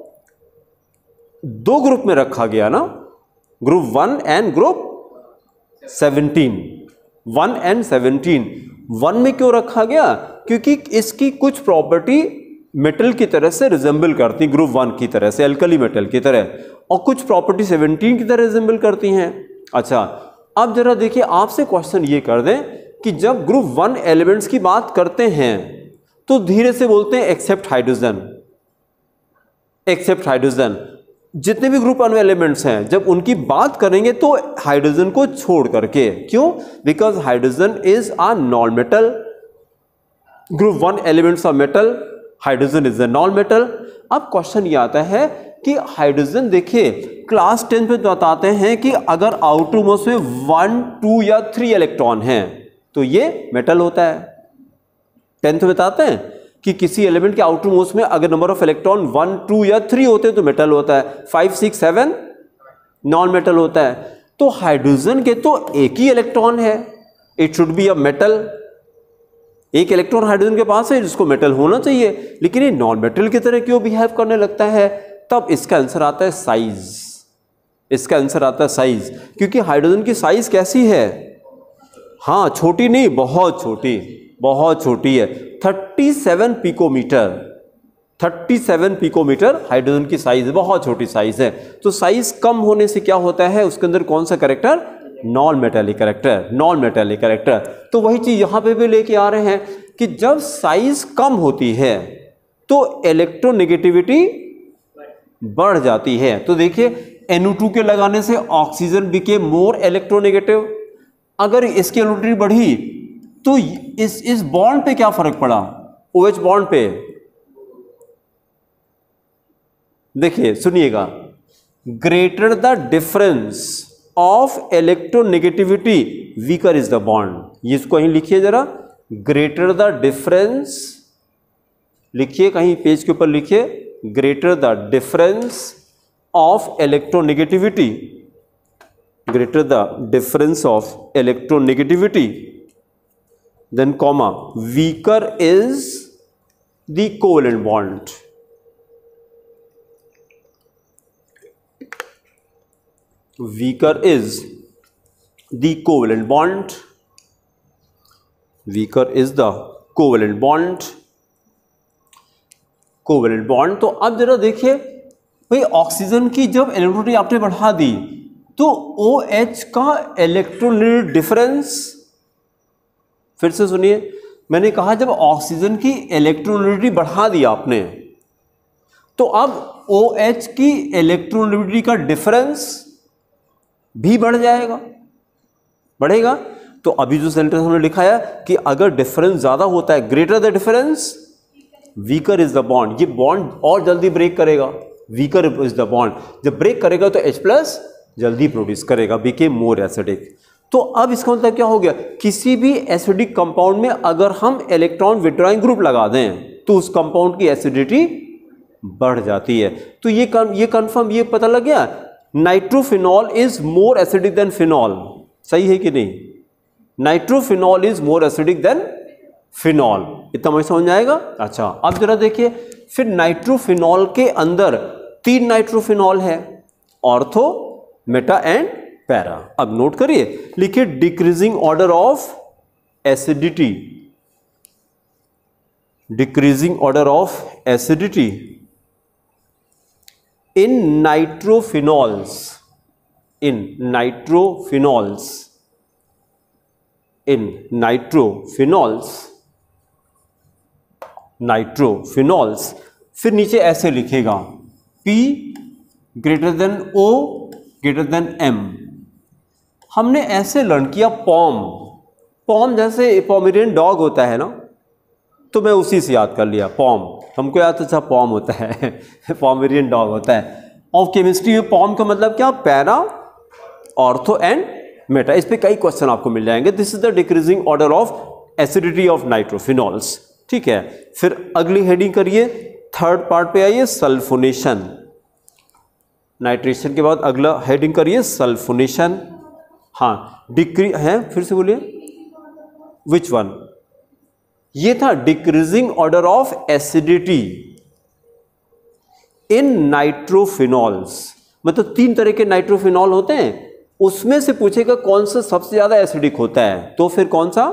दो ग्रुप में रखा गया ना, group one and group seventeen, one and seventeen. One में क्यों रखा गया? क्योंकि इसकी कुछ प्रॉपर्टी मेटल की तरह से रिजेंबल करती, ग्रुप वन की तरह से, एल्कली मेटल की तरह, और कुछ प्रॉपर्टी सेवनटीन की तरह रिजेंबल करती हैं। अच्छा, अब जरा देखिए, आपसे क्वेश्चन ये कर दें कि जब ग्रुप वन एलिमेंट्स की बात करते हैं तो धीरे से बोलते हैं एक्सेप्ट हाइड्रोजन, एक्सेप्ट हाइड्रोजन। जितने भी ग्रुप वन एलिमेंट्स हैं जब उनकी बात करेंगे तो हाइड्रोजन को छोड़ करके, क्यों? Because hydrogen is a non metal, group one elements of metal, hydrogen is a non metal. अब क्वेश्चन ये आता है कि हाइड्रोजन, देखिए क्लास टेन पे बताते हैं कि अगर आउटर मोस्ट में वन टू या थ्री इलेक्ट्रॉन हैं तो ये मेटल होता है। टेंथ में बताते हैं कि किसी एलिमेंट के आउटर मोस्ट में अगर number of electron one two या थ्री होते हैं तो मेटल होता है, five six seven non metal होता है। तो हाइड्रोजन के तो एक ही इलेक्ट्रॉन है, it should be a metal. एक इलेक्ट्रॉन हाइड्रोजन के पास है जिसको मेटल होना चाहिए, लेकिन ये नॉन मेटल की तरह क्यों बिहेव करने लगता है? तब इसका आंसर आता है साइज। इसका आंसर आता है साइज, क्योंकि हाइड्रोजन की साइज कैसी है? हाँ, छोटी नहीं, बहुत छोटी, बहुत छोटी है, thirty seven picometer, thirty seven picometer hydrogen की साइज है, बहुत छोटी साइज है। तो साइज कम होने से क्या होता है? उसके अंदर कौन सा character? Non metallic character, non metallic character. तो वही चीज यहां पे भी लेके आ रहे हैं कि जब साइज कम होती है तो इलेक्ट्रोनेगेटिविटी बढ़ जाती है। तो देखिए, एन ओ टू के लगाने से ऑक्सीजन बिकेम मोर इलेक्ट्रोनेगेटिव। अगर इसकी इलेक्ट्रोनेगेटिविटी बढ़ी तो इस इस बॉन्ड पे क्या फर्क पड़ा? ओएच बॉन्ड पे। देखिए सुनिएगा, greater the difference of electronegativity weaker is the bond. इसको कहीं लिखिए जरा, ग्रेटर द डिफरेंस, लिखिए कहीं पेज के ऊपर लिखिए, greater the difference of electronegativity, greater the difference of electronegativity, then comma, weaker is the covalent bond. Weaker is the covalent bond. Weaker is the covalent bond. Covalent bond. तो अब जरा देखिए भाई, ऑक्सीजन की जब इलेक्ट्रोनिटी आपने बढ़ा दी तो OH का इलेक्ट्रोनेगेटिव डिफरेंस, फिर से सुनिए, मैंने कहा जब ऑक्सीजन की इलेक्ट्रोनेगेटिविटी बढ़ा दी आपने तो अब OH की इलेक्ट्रोनेगेटिविटी का डिफरेंस भी बढ़ जाएगा, बढ़ेगा। तो अभी जो सेंटेंस हमने लिखा है कि अगर डिफरेंस ज्यादा होता है, greater the difference weaker is the bond, ये बॉन्ड और जल्दी ब्रेक करेगा। वीकर इज द बॉन्ड, जब ब्रेक करेगा तो H प्लस जल्दी प्रोड्यूस करेगा, बिकेम मोर एसिडिक। तो अब इसका मतलब क्या हो गया, किसी भी एसिडिक कंपाउंड में अगर हम इलेक्ट्रॉन विड्रॉइंग ग्रुप लगा दें तो उस कंपाउंड की एसिडिटी बढ़ जाती है। तो ये कन, ये कंफर्म, ये पता लग गया, nitrophenol is more acidic than phenol. सही है कि नहीं? Nitrophenol is more acidic than phenol. इतना मुझे समझ आएगा? अच्छा, अब जरा देखिए, फिर नाइट्रोफिनॉल के अंदर तीन नाइट्रोफिनॉल है, ऑर्थो, मेटा एंड पैरा। अब नोट करिए, लिखिए decreasing order of acidity, decreasing order of acidity in nitrophenols, in nitrophenols, in nitrophenols, nitrophenols. फिर नीचे ऐसे लिखेगा P greater than O greater than M। हमने ऐसे लर्न किया पॉम, पॉम जैसे पोमेरियन डॉग होता है ना, तो मैं उसी से याद कर लिया पॉम, हमको याद अच्छा पॉम होता है पोमेरियन डॉग होता है। और केमिस्ट्री में पॉम का मतलब क्या, पैरा, ऑर्थो एंड मेटा। इस पे कई क्वेश्चन आपको मिल जाएंगे। This is the decreasing order of acidity of nitrophenols. ठीक है, फिर अगली हेडिंग करिए, थर्ड पार्ट पे आइए, सल्फोनेशन। नाइट्रेशन के बाद अगला हेडिंग करिए सल्फोनेशन। हाँ, डिक्री है, फिर से बोलिए, विच वन? ये था decreasing order of acidity in nitrophenols. मतलब तीन तरह के नाइट्रोफिनॉल होते हैं, उसमें से पूछेगा कौन सा सबसे ज्यादा एसिडिक होता है, तो फिर कौन सा?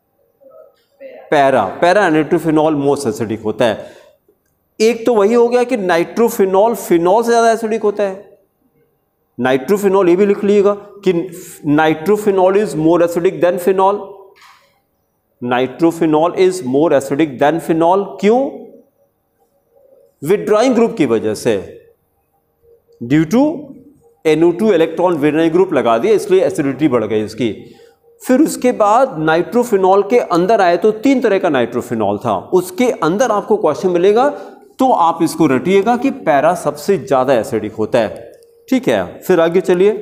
Para, para nitrophenol most acidic होता है। एक तो वही हो गया कि नाइट्रोफिनॉल फिनॉल से ज्यादा एसिडिक होता है। नाइट्रोफिनॉल ये भी लिख लीजिएगा कि nitrophenol is more acidic than phenol, nitrophenol is more acidic than phenol. क्यों? विड्रॉइंग ग्रुप की वजह से, due to N O two electron withdrawing group लगा दिया, इसलिए एसिडिटी बढ़ गई इसकी। फिर उसके बाद नाइट्रोफिनॉल के अंदर आए तो तीन तरह का नाइट्रोफिनॉल था, उसके अंदर आपको क्वेश्चन मिलेगा तो आप इसको रटिएगा कि पैरा सबसे ज्यादा एसिडिक होता है। ठीक है, फिर आगे चलिए,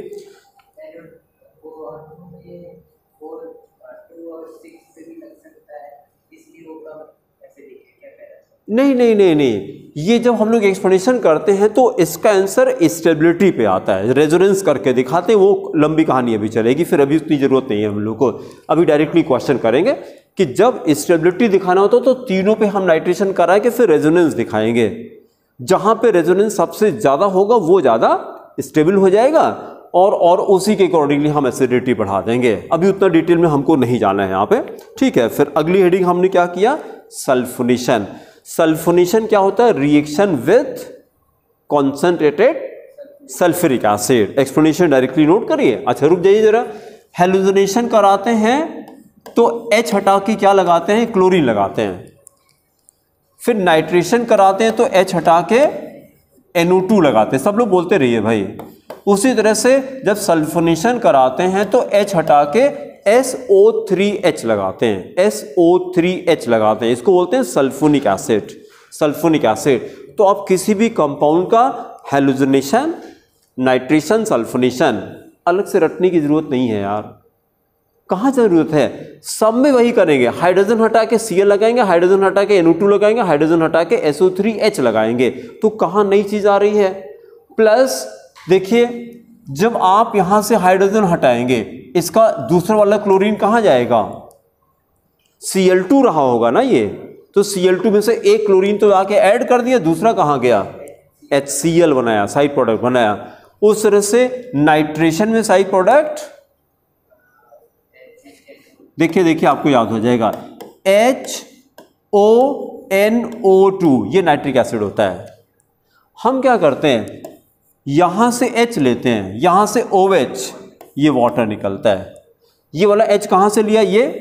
नहीं नहीं नहीं नहीं ये जब हम लोग एक्सप्लेनेशन करते हैं तो इसका आंसर स्टेबिलिटी पे आता है, रेजोनेंस करके दिखाते हैं, वो लंबी कहानी अभी चलेगी, फिर अभी उतनी जरूरत नहीं है हम लोग को। अभी डायरेक्टली क्वेश्चन करेंगे कि जब स्टेबिलिटी दिखाना होता तो तीनों पे हम नाइट्रेशन कराए के फिर रेजोनेंस दिखाएंगे। जहां पे रेजोनेंस सबसे ज्यादा होगा वो ज्यादा स्टेबल हो जाएगा और और उसी के अकॉर्डिंगली हम एसिडिटी बढ़ा देंगे। अभी उतना डिटेल में हमको नहीं जाना है यहाँ पे। ठीक है, फिर अगली हेडिंग हमने क्या किया, सल्फोनेशन। सल्फोनेशन क्या होता है, reaction with concentrated sulphuric acid. Explanation directly note करिए। अच्छा रुक जाइए जरा, हेलोजनेशन कराते हैं तो H हटा के क्या लगाते हैं, क्लोरीन लगाते हैं। फिर नाइट्रेशन कराते हैं तो H हटा के एन ओ टू लगाते हैं। सब लोग बोलते रहिए भाई। उसी तरह से जब सल्फोनेशन कराते हैं तो H हटा के एस ओ थ्री एच लगाते हैं, एस ओ थ्री एच लगाते हैं, इसको बोलते हैं सल्फोनिक एसिड, सल्फोनिक एसिड। तो आप किसी भी कंपाउंड का हेलोजनेशन, नाइट्रेशन, सल्फोनेशन अलग से रटने की जरूरत नहीं है यार, कहाँ जरूरत है, सब में वही करेंगे। हाइड्रोजन हटा के सी एल लगाएंगे, हाइड्रोजन हटा के एन ओ टू लगाएंगे, हाइड्रोजन हटा के एस ओ थ्री एच लगाएंगे, तो कहाँ नई चीज आ रही है। प्लस देखिए जब आप यहां से हाइड्रोजन हटाएंगे इसका दूसरा वाला क्लोरीन कहां जाएगा, सी एल टू रहा होगा ना ये, तो सी एल टू में से एक क्लोरीन तो आके ऐड कर दिया, दूसरा कहां गया, एच सी एल बनाया, साइड प्रोडक्ट बनाया। उस तरह से नाइट्रेशन में साइड प्रोडक्ट देखिए देखिए आपको याद हो जाएगा, H O N O two, ये नाइट्रिक एसिड होता है। हम क्या करते हैं, यहां से H लेते हैं, यहां से OH, ये वाटर निकलता है। ये वाला H कहां से लिया, ये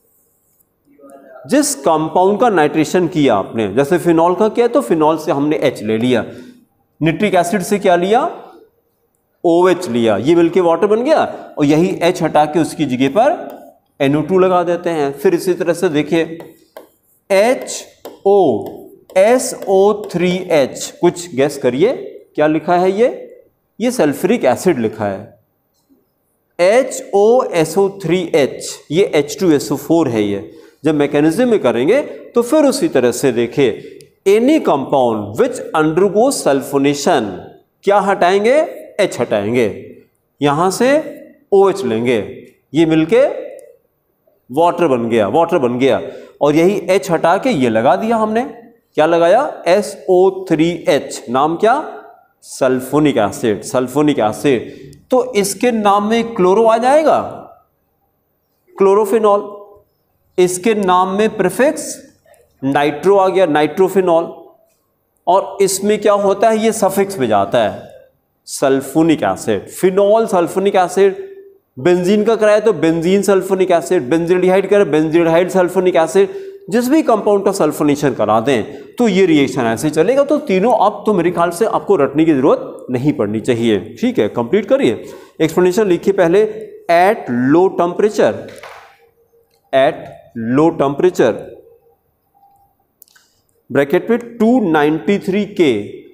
जिस कंपाउंड का नाइट्रेशन किया आपने, जैसे फिनॉल का किया तो फिनॉल से हमने H ले लिया, निट्रिक एसिड से क्या लिया, OH लिया, ये मिलके वाटर बन गया, और यही H हटा के उसकी जगह पर एन ओ टू लगा देते हैं। फिर इसी तरह से देखिए H O S O three H, कुछ गैस करिए क्या लिखा है, ये ये सल्फ्यूरिक एसिड लिखा है, H O S O three H, ये H two S O four है। ये जब मैकेनिज्म में करेंगे तो फिर उसी तरह से देखिए any compound which undergo sulphonation, क्या हटाएंगे, H हटाएंगे, यहां से OH लेंगे, ये मिलके वाटर बन गया, वाटर बन गया, और यही H हटा के ये लगा दिया हमने, क्या लगाया, एस ओ थ्री एच, नाम क्या, सल्फोनिक एसिड, सल्फोनिक एसिड। तो इसके नाम में क्लोरो आ जाएगा, क्लोरोफिनॉल, इसके नाम में प्रीफिक्स नाइट्रो आ गया, नाइट्रोफिनॉल, और इसमें क्या होता है, ये सफिक्स में जाता है, sulphonic acid, phenol sulphonic acid. Benzene का कराया तो बेंजीन सल्फोनिक एसिड, बेंजील्डिहाइड करा बेंजील्डिहाइड सल्फोनिक एसिड, जिस भी कंपाउंड का सल्फोनेशन करा दें तो ये रिएक्शन ऐसे चलेगा। तो तीनों अब तो मेरे ख्याल से आपको रटने की जरूरत नहीं पड़नी चाहिए, ठीक है, कंप्लीट करिए। एक्सप्लेनेशन लिखिए पहले, at low temperature, at low temperature bracket में two ninety three K,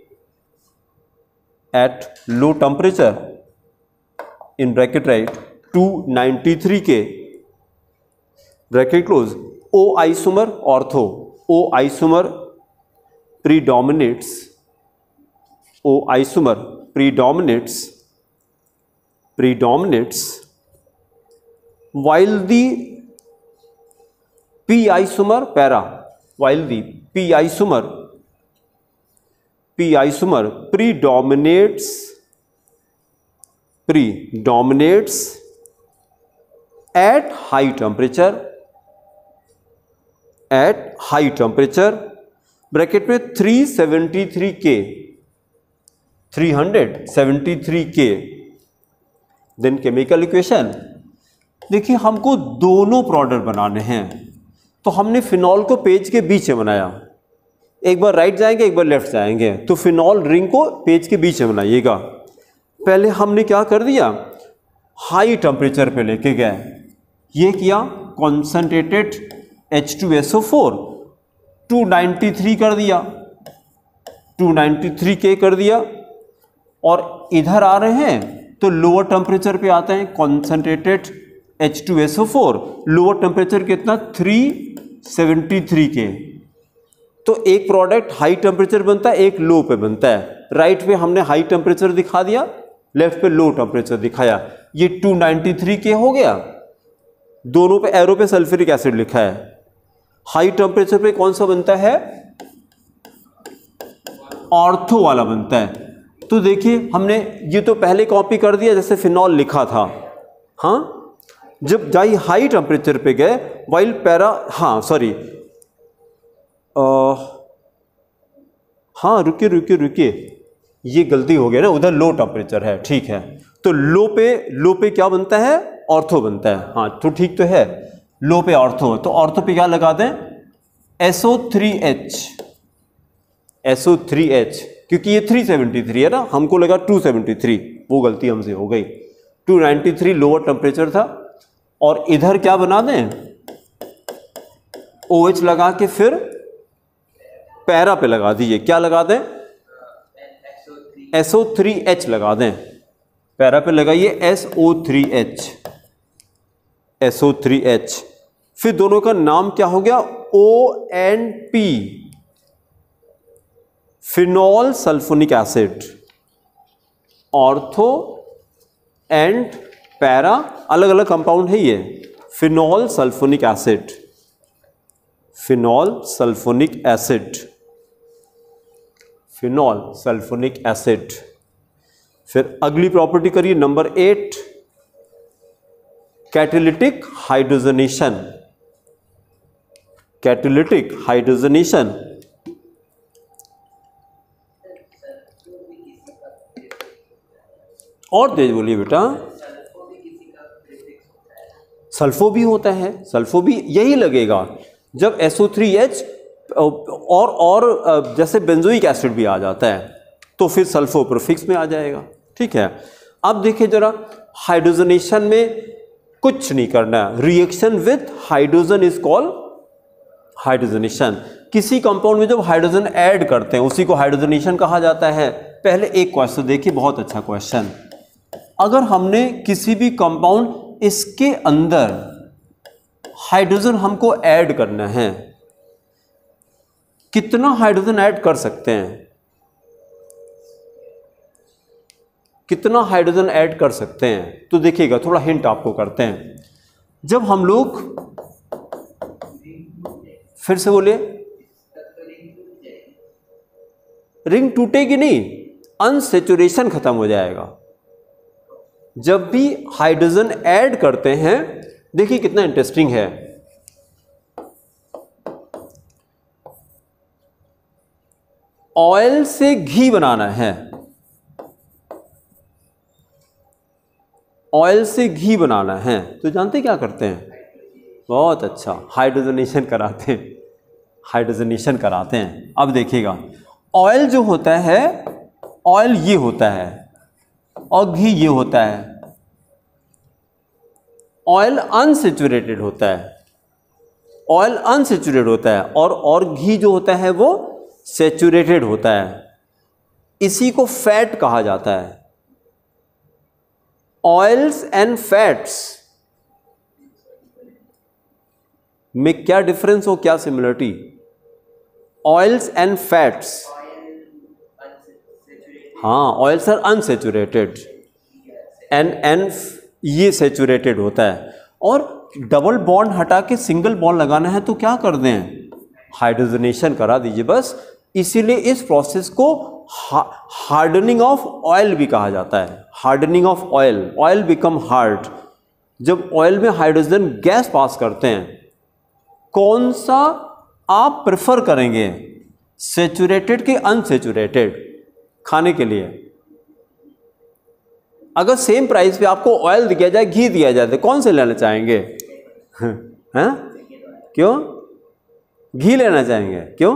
at low temperature in bracket write two ninety three K bracket close, O isomer ortho, O isomer predominates, O isomer predominates, predominates while the P isomer para, while the P isomer, P isomer predominates, predominates at high temperature, at high temperature bracket में three seventy three K, three seventy three K. Then chemical equation, देखिए हमको दोनों प्रोडक्ट बनाने हैं, तो हमने फिनॉल को पेज के बीच में बनाया, एक बार राइट जाएंगे एक बार लेफ्ट जाएंगे, तो फिनॉल रिंग को पेज के बीच में बनाइएगा। पहले हमने क्या कर दिया, हाई टेम्परेचर पे लेके गए, ये किया concentrated H two S O four two ninety three कर दिया, टू नाइंटी थ्री के कर दिया, और इधर आ रहे हैं तो लोअर टेम्परेचर पे आते हैं, concentrated H two S O four, lower temperature कितना, थ्री सेवेंटी थ्री के। तो एक प्रोडक्ट हाई टेम्परेचर बनता है, एक लो पे बनता है। राइट पे हमने हाई टेम्परेचर दिखा दिया, लेफ्ट पे लो टेम्परेचर दिखाया, ये टू नाइंटी थ्री के हो गया, दोनों पे एरो पे सल्फ्यूरिक एसिड लिखा है। हाई टेम्परेचर पे कौन सा बनता है, ऑर्थो वाला बनता है। तो देखिए हमने ये तो पहले कॉपी कर दिया जैसे फिनॉल लिखा था, हाँ, जब जाई हाई टेम्परेचर पे गए वाइल पैरा, हाँ सॉरी, हाँ रुकिए रुकिए रुकिए, ये गलती हो गया ना, उधर लो टेम्परेचर है, ठीक है, तो लो पे, लो पे क्या बनता है, ऑर्थो बनता है, हाँ तो ठीक तो है, लो पे ऑर्थो, तो ऑर्थो पे क्या लगा दें, S O three H, S O three H, क्योंकि ये थ्री सेवेंटी थ्री है ना, हमको लगा टू सेवेंटी थ्री, वो गलती हमसे हो गई, two ninety three lower temperature था, और इधर क्या बना दें, OH लगा के फिर पैरा पे लगा दीजिए, क्या लगा दें, एस ओ थ्री एच लगा दें, पैरा पे लगाइए S O three H, S O three H, फिर दोनों का नाम क्या हो गया, O N P, phenol sulphonic acid, ortho and para, अलग अलग कंपाउंड है ये, phenol sulphonic acid, phenol sulphonic acid, phenol sulphonic acid. फिर अगली प्रॉपर्टी करिए number eight, catalytic hydrogenation, catalytic hydrogenation. और तेज बोलिए बेटा। सल्फो भी होता है, सल्फो भी यही लगेगा जब एस ओ थ्री एच और और जैसे बेंजोइक एसिड भी आ जाता है तो फिर सल्फो प्रीफिक्स में आ जाएगा। ठीक है, अब देखिए जरा, हाइड्रोजनेशन में कुछ नहीं करना है, reaction with hydrogen is called hydrogenation. किसी कंपाउंड में जब हाइड्रोजन ऐड करते हैं उसी को हाइड्रोजनेशन कहा जाता है। पहले एक क्वेश्चन देखिए, बहुत अच्छा क्वेश्चन। अगर हमने किसी भी कंपाउंड इसके अंदर हाइड्रोजन हमको ऐड करना है, कितना हाइड्रोजन ऐड कर सकते हैं, कितना हाइड्रोजन ऐड कर सकते हैं? तो देखिएगा, थोड़ा हिंट आपको करते हैं। जब हम लोग, फिर से बोलिए, रिंग टूटेगी नहीं, अनसैचुरेशन खत्म हो जाएगा। जब भी हाइड्रोजन ऐड करते हैं, देखिए कितना इंटरेस्टिंग है, ऑयल से घी बनाना है, ऑयल से घी बनाना है तो जानते क्या करते हैं? बहुत अच्छा, हाइड्रोजनेशन कराते हैं, हाइड्रोजनेशन कराते हैं। अब देखिएगा, ऑयल जो होता है, ऑयल ये होता है और घी ये होता है। ऑयल अनसैचुरेटेड होता है, ऑयल अनसैचुरेटेड होता है और और घी जो होता है वो सैचुरेटेड होता है। इसी को फैट कहा जाता है। ऑयल्स एंड फैट्स में क्या डिफरेंस हो, क्या सिमिलरिटी? ऑयल्स एंड फैट्स, हाँ, oils are unsaturated and and ये सैचुरेटेड होता है। और डबल बॉन्ड हटा के सिंगल बॉन्ड लगाना है तो क्या कर दें? हाइड्रोजनेशन करा दीजिए बस। इसीलिए इस प्रोसेस को हार्डनिंग ऑफ ऑयल भी कहा जाता है। Hardening of oil, oil become hard. जब ऑयल में हाइड्रोजन गैस पास करते हैं, कौन सा आप प्रेफर करेंगे, सैचुरेटेड के अनसैचुरेटेड खाने के लिए? अगर सेम प्राइस पे आपको ऑयल दिया जाए, घी दिया जाए, तो कौन से लेना चाहेंगे? हैं? क्यों घी लेना चाहेंगे? क्यों,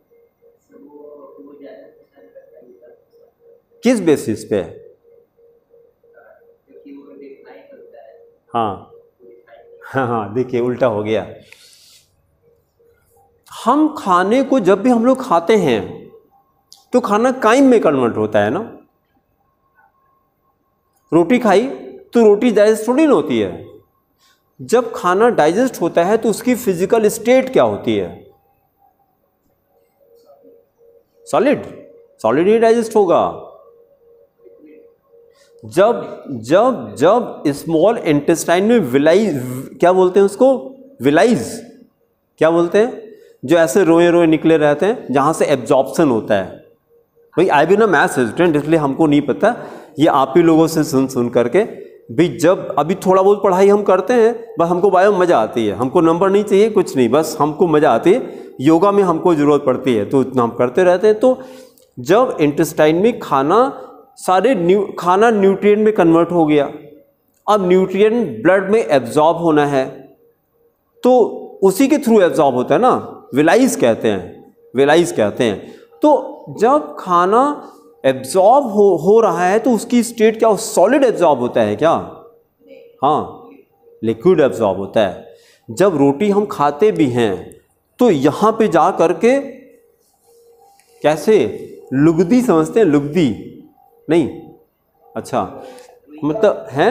किस बेसिस पे? हाँ हाँ हाँ, देखिए उल्टा हो गया। हम खाने को जब भी हम लोग खाते हैं तो खाना काइम में कन्वर्ट होता है ना। रोटी खाई तो रोटी डाइजेस्ट थोड़ी ना होती है। जब खाना डाइजेस्ट होता है तो उसकी फिजिकल स्टेट क्या होती है? सॉलिड, सॉलिड ही डाइजेस्ट होगा। जब जब जब स्मॉल इंटेस्टाइन में विलाइज, क्या बोलते हैं उसको, विलाइज, क्या बोलते हैं, जो ऐसे रोए रोए निकले रहते हैं जहां से एब्जॉर्प्शन होता है। भाई आई भी ना मैथ्स स्टूडेंट, इसलिए हमको नहीं पता, ये आप ही लोगों से सुन सुन करके भी। जब अभी थोड़ा बहुत पढ़ाई हम करते हैं, बस हमको बायो में मज़ा आती है, हमको नंबर नहीं चाहिए, कुछ नहीं, बस हमको मज़ा आती है। योगा में हमको ज़रूरत पड़ती है तो इतना हम करते रहते हैं। तो जब इंटेस्टाइन में खाना सारे न्यू खाना न्यूट्रिएंट में कन्वर्ट हो गया, अब न्यूट्रिएंट ब्लड में एब्जॉर्ब होना है तो उसी के थ्रू एब्जॉर्ब होता है ना, विलाइज कहते हैं, विलाइज कहते हैं। तो जब खाना एब्जॉर्ब हो हो रहा है तो उसकी स्टेट क्या, सॉलिड एब्जॉर्ब होता है क्या? हाँ, लिक्विड एब्जॉर्ब होता है। जब रोटी हम खाते भी हैं तो यहाँ पे जा करके कैसे, लुगदी समझते हैं, लुगदी नहीं, अच्छा मतलब है,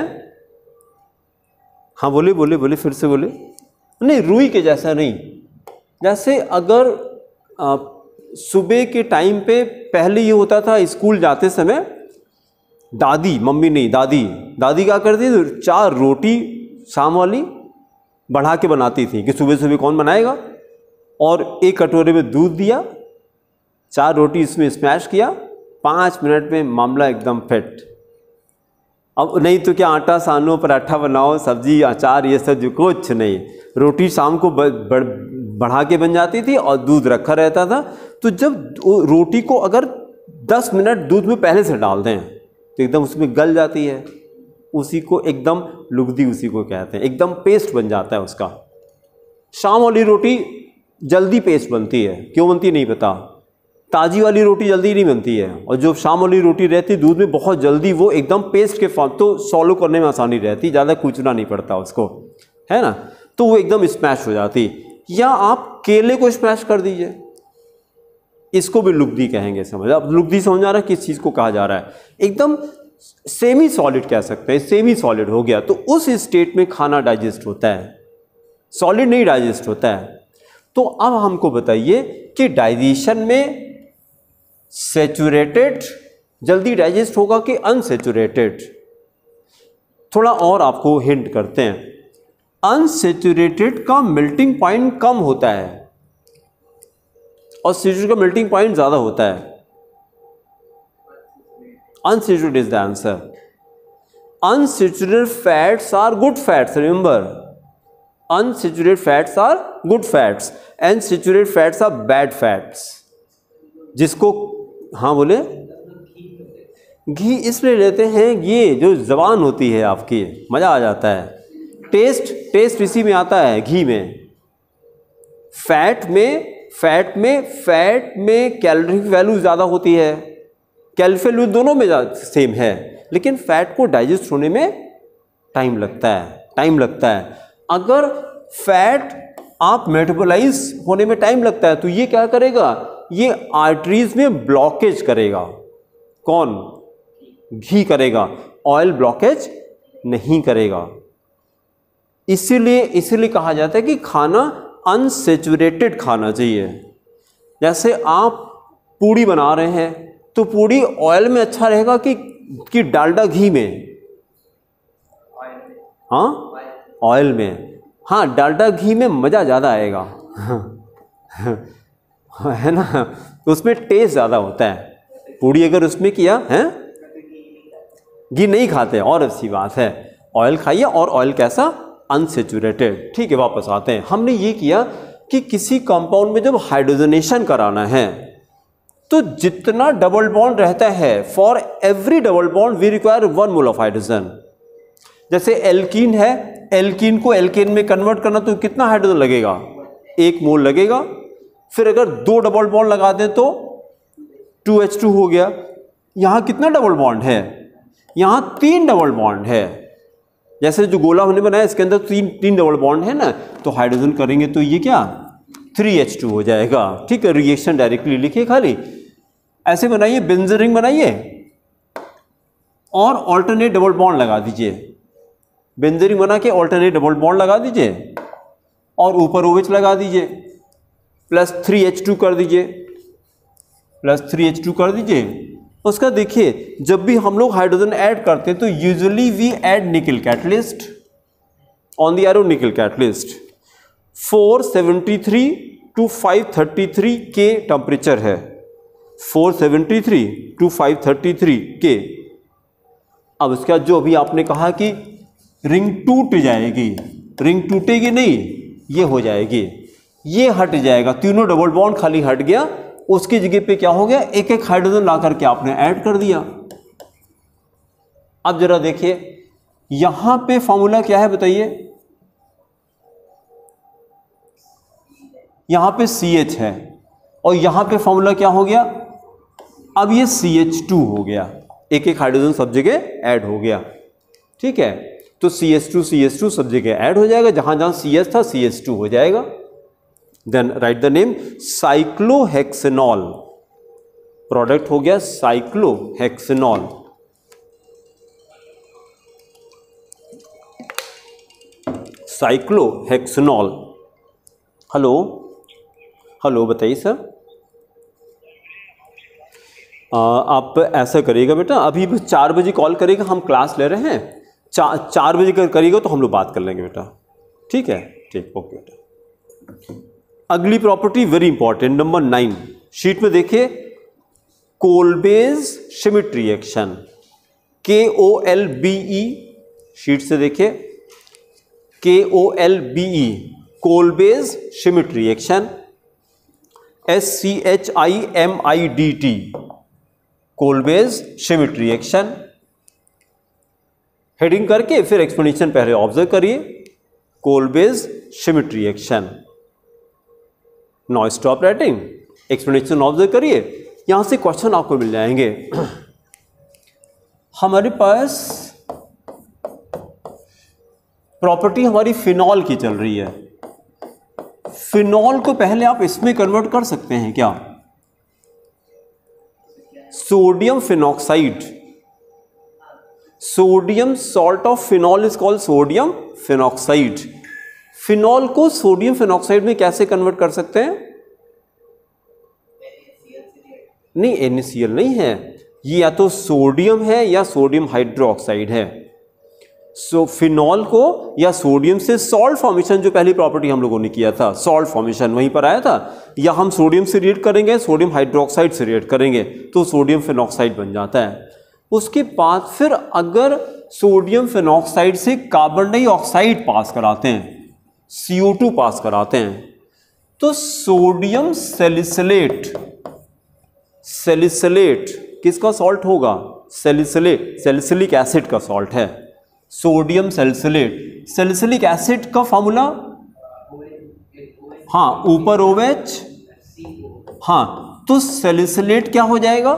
हाँ बोले बोले बोले फिर से बोले, नहीं रुई के जैसा नहीं। जैसे अगर सुबह के टाइम पे पहले ये होता था, स्कूल जाते समय दादी, मम्मी नहीं, दादी दादी क्या करती थी, चार रोटी शाम वाली बढ़ा के बनाती थी कि सुबह सुबह कौन बनाएगा, और एक कटोरे में दूध दिया, चार रोटी इसमें स्मैश किया, पाँच मिनट में मामला एकदम फिट। अब नहीं तो क्या, आटा सानो, पराठा बनाओ, सब्जी, अचार, ये सब जो कुछ नहीं, रोटी शाम को बढ़ा के बन जाती थी और दूध रखा रहता था। तो जब रोटी को अगर दस मिनट दूध में पहले से डाल दें तो एकदम उसमें गल जाती है, उसी को एकदम लुगदी उसी को कहते हैं, एकदम पेस्ट बन जाता है उसका। शाम वाली रोटी जल्दी पेस्ट बनती है, क्यों बनती नहीं पता, ताज़ी वाली रोटी जल्दी नहीं बनती है, और जो शाम वाली रोटी रहती है दूध में बहुत जल्दी वो एकदम पेस्ट के फॉर्म, तो सॉलो करने में आसानी रहती, ज़्यादा कूचना नहीं पड़ता उसको, है ना, तो वो एकदम स्मैश हो जाती। या आप केले को स्मैश कर दीजिए, इसको भी लुगदी कहेंगे, समझ। अब लुगदी समझ आ रहा है किस चीज़ को कहा जा रहा है, एकदम सेमी सॉलिड कह सकते हैं, सेमी सॉलिड हो गया, तो उस स्टेट में खाना डाइजेस्ट होता है, सॉलिड नहीं डाइजेस्ट होता है। तो अब हमको बताइए कि डाइजेशन में सैचुरेटेड जल्दी डाइजेस्ट होगा कि अनसैचुरेटेड। थोड़ा और आपको हिंट करते हैं, अनसैचुरेटेड का मेल्टिंग पॉइंट कम होता है और सैचुरेटेड का मेल्टिंग पॉइंट ज़्यादा होता है। Unsaturated is the answer. Unsaturated fats are good fats. Remember, unsaturated fats are good fats and saturated fats are bad fats. जिसको हाँ बोले, घी इसलिए लेते हैं, ये जो ज़बान होती है आपकी, मज़ा आ जाता है, टेस्ट टेस्ट इसी में आता है, घी में। फैट में फैट में फैट में कैलोरी वैल्यू ज़्यादा होती है, कैलोरी वैल्यू दोनों में सेम है, लेकिन फैट को डाइजेस्ट होने में टाइम लगता है टाइम लगता है। अगर फैट आप मेटाबोलाइज होने में टाइम लगता है तो ये क्या करेगा, ये आर्टरीज में ब्लॉकेज करेगा। कौन? घी करेगा, ऑयल ब्लॉकेज नहीं करेगा। इसीलिए इसीलिए कहा जाता है कि खाना अनसैचुरेटेड खाना चाहिए। जैसे आप पूड़ी बना रहे हैं तो पूड़ी ऑयल में अच्छा रहेगा कि कि डालडा घी में? हाँ, ऑयल में। हाँ, डालडा घी में मज़ा ज़्यादा आएगा है ना, उसमें टेस्ट ज़्यादा होता है। पूड़ी अगर उसमें किया है, घी नहीं खाते और अच्छी बात है, ऑयल खाइए, और ऑयल कैसा? अनसैचुरेटेड। ठीक है, वापस आते हैं। हमने ये किया कि किसी कंपाउंड में जब हाइड्रोजनेशन कराना है तो जितना डबल बॉन्ड रहता है, for every double bond we require one mole of hydrogen. जैसे एल्कीन है, एल्कीन को एल्केन में कन्वर्ट करना तो कितना हाइड्रोजन लगेगा? एक मोल लगेगा। फिर अगर दो डबल बॉन्ड लगा दें तो टू एच टू हो गया। यहाँ कितना डबल बॉन्ड है? यहाँ तीन डबल बॉन्ड है। जैसे जो गोला हमने बनाया इसके अंदर तीन तीन डबल बॉन्ड है ना, तो हाइड्रोजन करेंगे तो ये क्या थ्री एच टू हो जाएगा। ठीक है, रिएक्शन डायरेक्टली लिखिए, खाली ऐसे बनाइए, बेंजीन रिंग बनाइए और ऑल्टरनेट डबल बॉन्ड लगा दीजिए। बेंजीन रिंग बना के ऑल्टरनेट डबल बॉन्ड लगा दीजिए और ऊपर ओएच लगा दीजिए, प्लस थ्री एच टू कर दीजिए, प्लस थ्री एच टू कर दीजिए। उसका देखिए, जब भी हम लोग हाइड्रोजन ऐड करते हैं तो usually we add nickel catalyst on the arrow, nickel catalyst. Four seventy three to five thirty three K temperature है, four seventy three to five thirty three K. अब इसका जो अभी आपने कहा कि रिंग टूट जाएगी, रिंग टूटेगी नहीं, ये हो जाएगी, ये हट जाएगा, तीनों डबल बॉन्ड खाली हट गया। उसकी जगह पे क्या हो गया, एक एक हाइड्रोजन ला करके आपने ऐड कर दिया। अब जरा देखिए यहां पे फॉर्मूला क्या है बताइए। यहां पे सी एच है और यहां पे फॉर्मूला क्या हो गया, अब ये सी एच टू हो गया, एक एक हाइड्रोजन सब जगह ऐड हो गया। ठीक है, तो C H two C H two सब जगह ऐड हो जाएगा, जहां जहां सी एच था सी एच टू हो जाएगा। Then write the name cyclohexanol, product हो गया साइक्लोहेक्सेनॉल। साइक्लोहेक्सेनॉल। हेलो हेलो बताइए सर। आप ऐसा करिएगा बेटा, अभी चार बजे कॉल करिएगा, हम क्लास ले रहे हैं, चार चार बजे कर करिएगा तो हम लोग बात कर लेंगे बेटा, ठीक है, ठीक, ओके बेटा। अगली property very important, number nine, sheet में देखिए, कोलबेज श्मिट रिएक्शन, के O L B E, sheet से देखिए, के O L B E, कोलबेज Schmidt reaction, S C H I am I D T, कोलबेज Schmidt reaction. Heading करके फिर एक्सप्लेनेशन पहले ऑब्जर्व करिए, कोलबेज Schmidt reaction. Now stop writing, explanation observe करिए, यहां से क्वेश्चन आपको मिल जाएंगे। हमारे पास प्रॉपर्टी हमारी फिनॉल की चल रही है, फिनॉल को पहले आप इसमें कन्वर्ट कर सकते हैं क्या, sodium phenoxide, sodium salt of phenol is called sodium phenoxide. Phenol को सोडियम फिनॉक्साइड में कैसे कन्वर्ट कर सकते हैं, नहीं एन ए सी एल नहीं है, ये या तो सोडियम है या सोडियम हाइड्रोक्साइड है। सो फिनॉल को या सोडियम से सॉल्ट फॉर्मेशन, जो पहली प्रॉपर्टी हम लोगों ने किया था, सॉल्ट फॉर्मेशन वहीं पर आया था, या हम सोडियम से रिएक्ट करेंगे, सोडियम हाइड्रोक्साइड से रिएक्ट करेंगे तो सोडियम फिनॉक्साइड बन जाता है। उसके बाद फिर अगर सोडियम फिनॉक्साइड से कार्बन डाइऑक्साइड पास कराते हैं, सी ओ टू पास कराते हैं, तो सोडियम सैलिसिलेट, सैलिसिलेट किसका सॉल्ट होगा, सैलिसिलेट, सैलिसिलिक एसिड का सॉल्ट है, सोडियम सैलिसिलेट। सैलिसिलिक एसिड का फॉर्मूला, हाँ ऊपर ओ एच, हाँ तो सैलिसिलेट क्या हो जाएगा,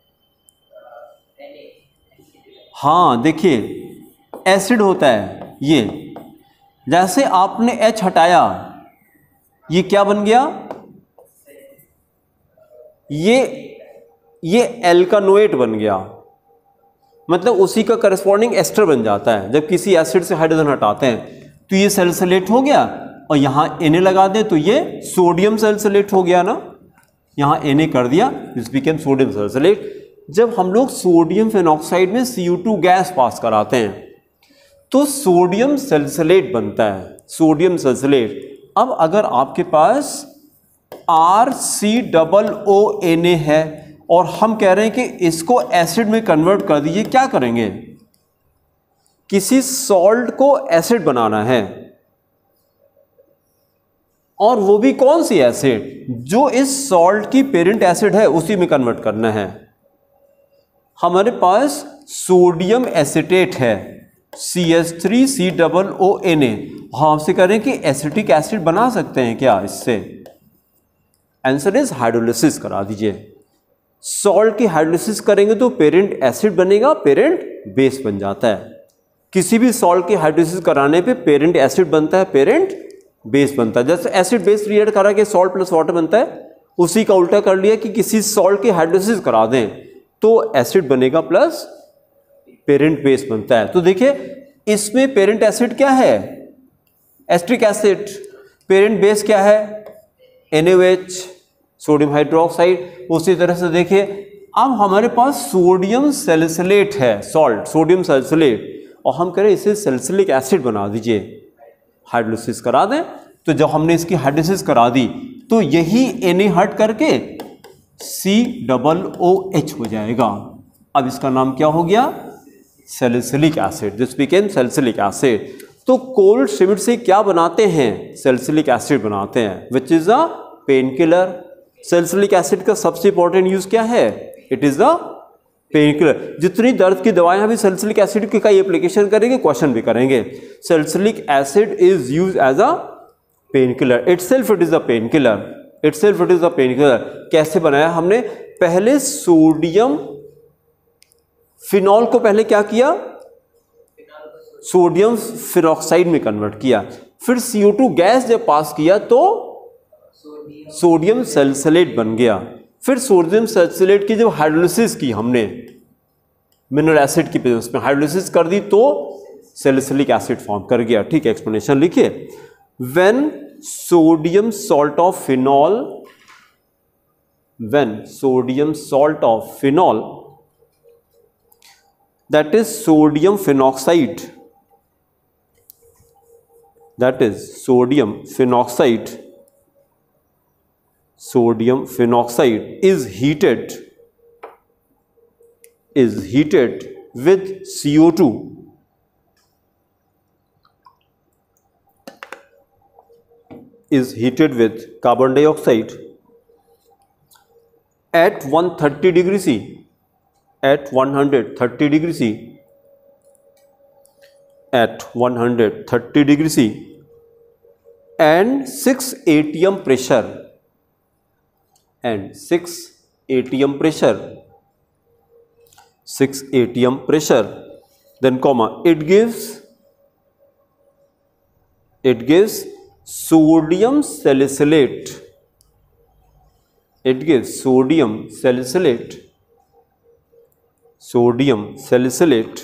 हाँ देखिए एसिड होता है ये, जैसे आपने H हटाया ये क्या बन गया, ये ये एल्कानोएट बन गया, मतलब उसी का करस्पॉन्डिंग एस्टर बन जाता है। जब किसी एसिड से हाइड्रोजन हटाते हैं तो ये सैलिसिलेट हो गया, और यहां Na लगा दें तो ये सोडियम सैलिसिलेट हो गया ना, यहां Na कर दिया, दिस बिकेम सोडियम सैलिसिलेट। जब हम लोग सोडियम फिनॉक्साइड में सी ओ टू गैस पास कराते हैं तो सोडियम सैलिसिलेट बनता है, सोडियम सैलिसिलेट। अब अगर आपके पास R C double O N A है और हम कह रहे हैं कि इसको एसिड में कन्वर्ट कर दीजिए, क्या करेंगे, किसी सॉल्ट को एसिड बनाना है, और वो भी कौन सी एसिड, जो इस सॉल्ट की पेरेंट एसिड है उसी में कन्वर्ट करना है। हमारे पास सोडियम एसिटेट है, C H three C double O N A, हम आपसे कह रहे हैं कि एसिटिक एसिड बना सकते हैं क्या इससे, आंसर इज हाइड्रोलिसिस करा दीजिए। सॉल्ट की हाइड्रोलिसिस करेंगे तो पेरेंट एसिड बनेगा, पेरेंट बेस बन जाता है। किसी भी सॉल्ट की हाइड्रोलिसिस कराने पे पेरेंट एसिड बनता है, पेरेंट बेस बनता है। जैसे एसिड बेस रिएक्ट करा के सॉल्ट प्लस वाटर बनता है, उसी का उल्टा कर लिया कि किसी सॉल्ट की हाइड्रोलिसिस करा दें तो एसिड बनेगा प्लस पेरेंट बेस बनता है। तो देखिए इसमें पेरेंट एसिड क्या है, एस्ट्रिक एसिड, पेरेंट बेस क्या है, N A O H, sodium hydroxide. उसी तरह से देखिए अब हमारे पास सोडियम सैलिसिलेट है, सॉल्ट सोडियम सैलिसिलेट, और हम कह रहे हैं इसे सैलिसिलिक एसिड बना दीजिए, हाइड्रोलिसिस करा दें। तो जब हमने इसकी हाइड्रोलिसिस करा दी तो यही Na हट करके सी डबल ओ एच हो जाएगा। अब इसका नाम क्या हो गया, salicylic acid, this became salicylic acid. तो कोल्ड श्मिट से क्या बनाते हैं, सैलिसिलिक एसिड बनाते हैं, which is a pain killer. Salicylic acid का सबसे इंपॉर्टेंट यूज क्या है, it is a pain killer. जितनी दर्द की दवाएं भी सैलिसिलिक एसिड की कई एप्लीकेशन करेंगे, क्वेश्चन भी करेंगे। Salicylic acid is use as a pain killer, itself it is a pain killer, itself it is a pain killer. कैसे बनाया हमने, पहले सोडियम फिनॉल को पहले क्या किया, सोडियम फिनॉक्साइड में कन्वर्ट किया, फिर सी ओ टू गैस जब पास किया तो सोडियम सैलिसिलेट बन गया। फिर सोडियम सैलिसिलेट की जब हाइड्रोलिसिस की हमने, मिनरल एसिड की प्रेजेंस में हाइड्रोलिसिस कर दी तो सैलिसिलिक एसिड फॉर्म कर गया। ठीक है, एक्सप्लेनेशन लिखिए, when sodium salt of phenol when sodium salt of phenol, that is sodium phenoxide, that is sodium phenoxide, sodium phenoxide is heated, is heated with C O two, is heated with carbon dioxide at one hundred thirty degree C, at one hundred thirty degree C, at one hundred thirty degree C, and six atm pressure, and six atm pressure, six atm pressure, then comma, it gives, it gives sodium salicylate, it gives sodium salicylate, sodium salicylate,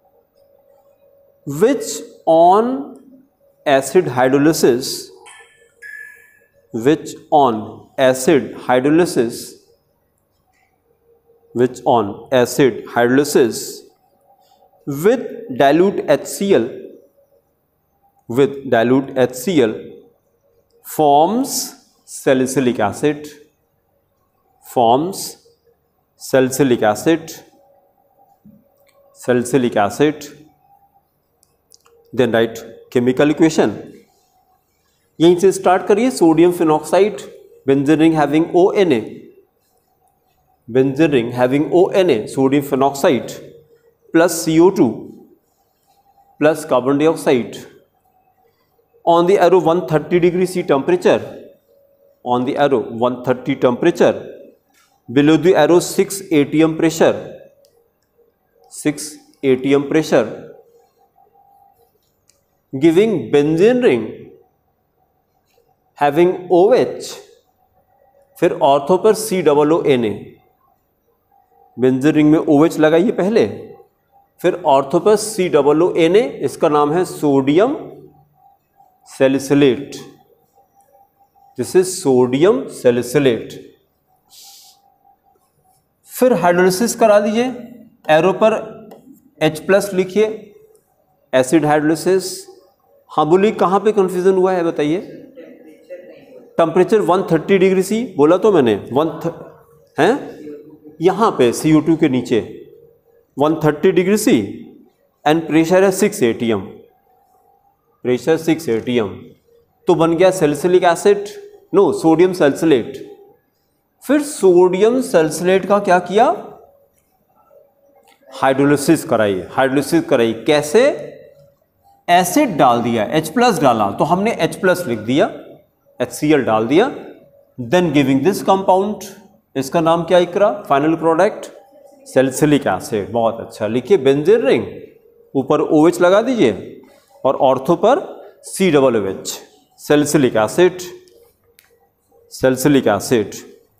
which on acid hydrolysis, which on acid hydrolysis, which on acid hydrolysis with dilute HCl, with dilute HCl forms salicylic acid, forms salicylic acid, salicylic acid. Then write chemical equation. यहीं से स्टार्ट करिए. Sodium phenoxide, benzene ring having O N A, benzene ring having O N A, sodium phenoxide plus C O two plus carbon dioxide on the arrow one hundred thirty degree C temperature, on the arrow one hundred thirty temperature, below the arrow six atm pressure, six atm pressure, giving benzene ring having OH, फिर ऑर्थो पर C double O N A, benzene ring में OH लगाइए पहले, फिर ऑर्थो पर C double O N A, इसका नाम है sodium salicylate. This is sodium salicylate. फिर हाइड्रोलिसिस करा दीजिए. एरो पर H प्लस लिखिए, एसिड हाइड्रोलिसिस. हाँ बोलिए, कहाँ पे कंफ्यूजन हुआ है बताइए. Temperature one hundred thirty degree C बोला तो मैंने, वन हैं यहाँ पे C O टू के नीचे one hundred thirty degree C and pressure है six atm, pressure six atm. तो बन गया salicylic acid, no sodium salicylate. फिर सोडियम सैलिसिलेट का क्या किया, हाइड्रोलिसिस कराई. हाइड्रोलिसिस कराई कैसे, एसिड डाल दिया, H प्लस डाला तो हमने H प्लस लिख दिया, HCl डाल दिया. देन गिविंग दिस कंपाउंड, इसका नाम क्या इकरा, फाइनल प्रोडक्ट सैलिसिलिक एसिड. बहुत अच्छा, लिखिए बेंजीन रिंग, ऊपर OH लगा दीजिए और ऑर्थो पर C double O H, salicylic acid, salicylic acid.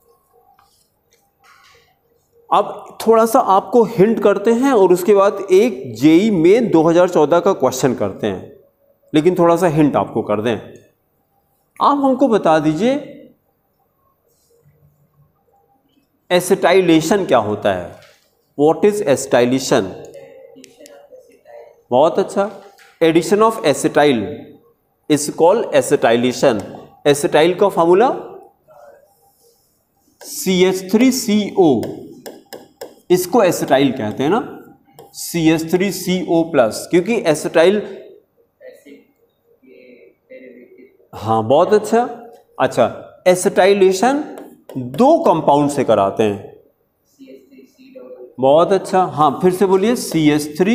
अब थोड़ा सा आपको हिंट करते हैं और उसके बाद एक जेई में दो हज़ार चौदह का क्वेश्चन करते हैं, लेकिन थोड़ा सा हिंट आपको कर दें. आप हमको बता दीजिए एसिटाइलेशन क्या होता है. What is acetylation. बहुत अच्छा. Addition of acetyl is called acetylation. Acetyl का formula C H three C O, इसको एसिटाइल कहते हैं ना, C H three C O plus, क्योंकि एसिटाइल. हाँ बहुत अच्छा. अच्छा, एसिटाइलेशन दो कंपाउंड से कराते हैं. बहुत अच्छा. हाँ फिर से बोलिए, C H three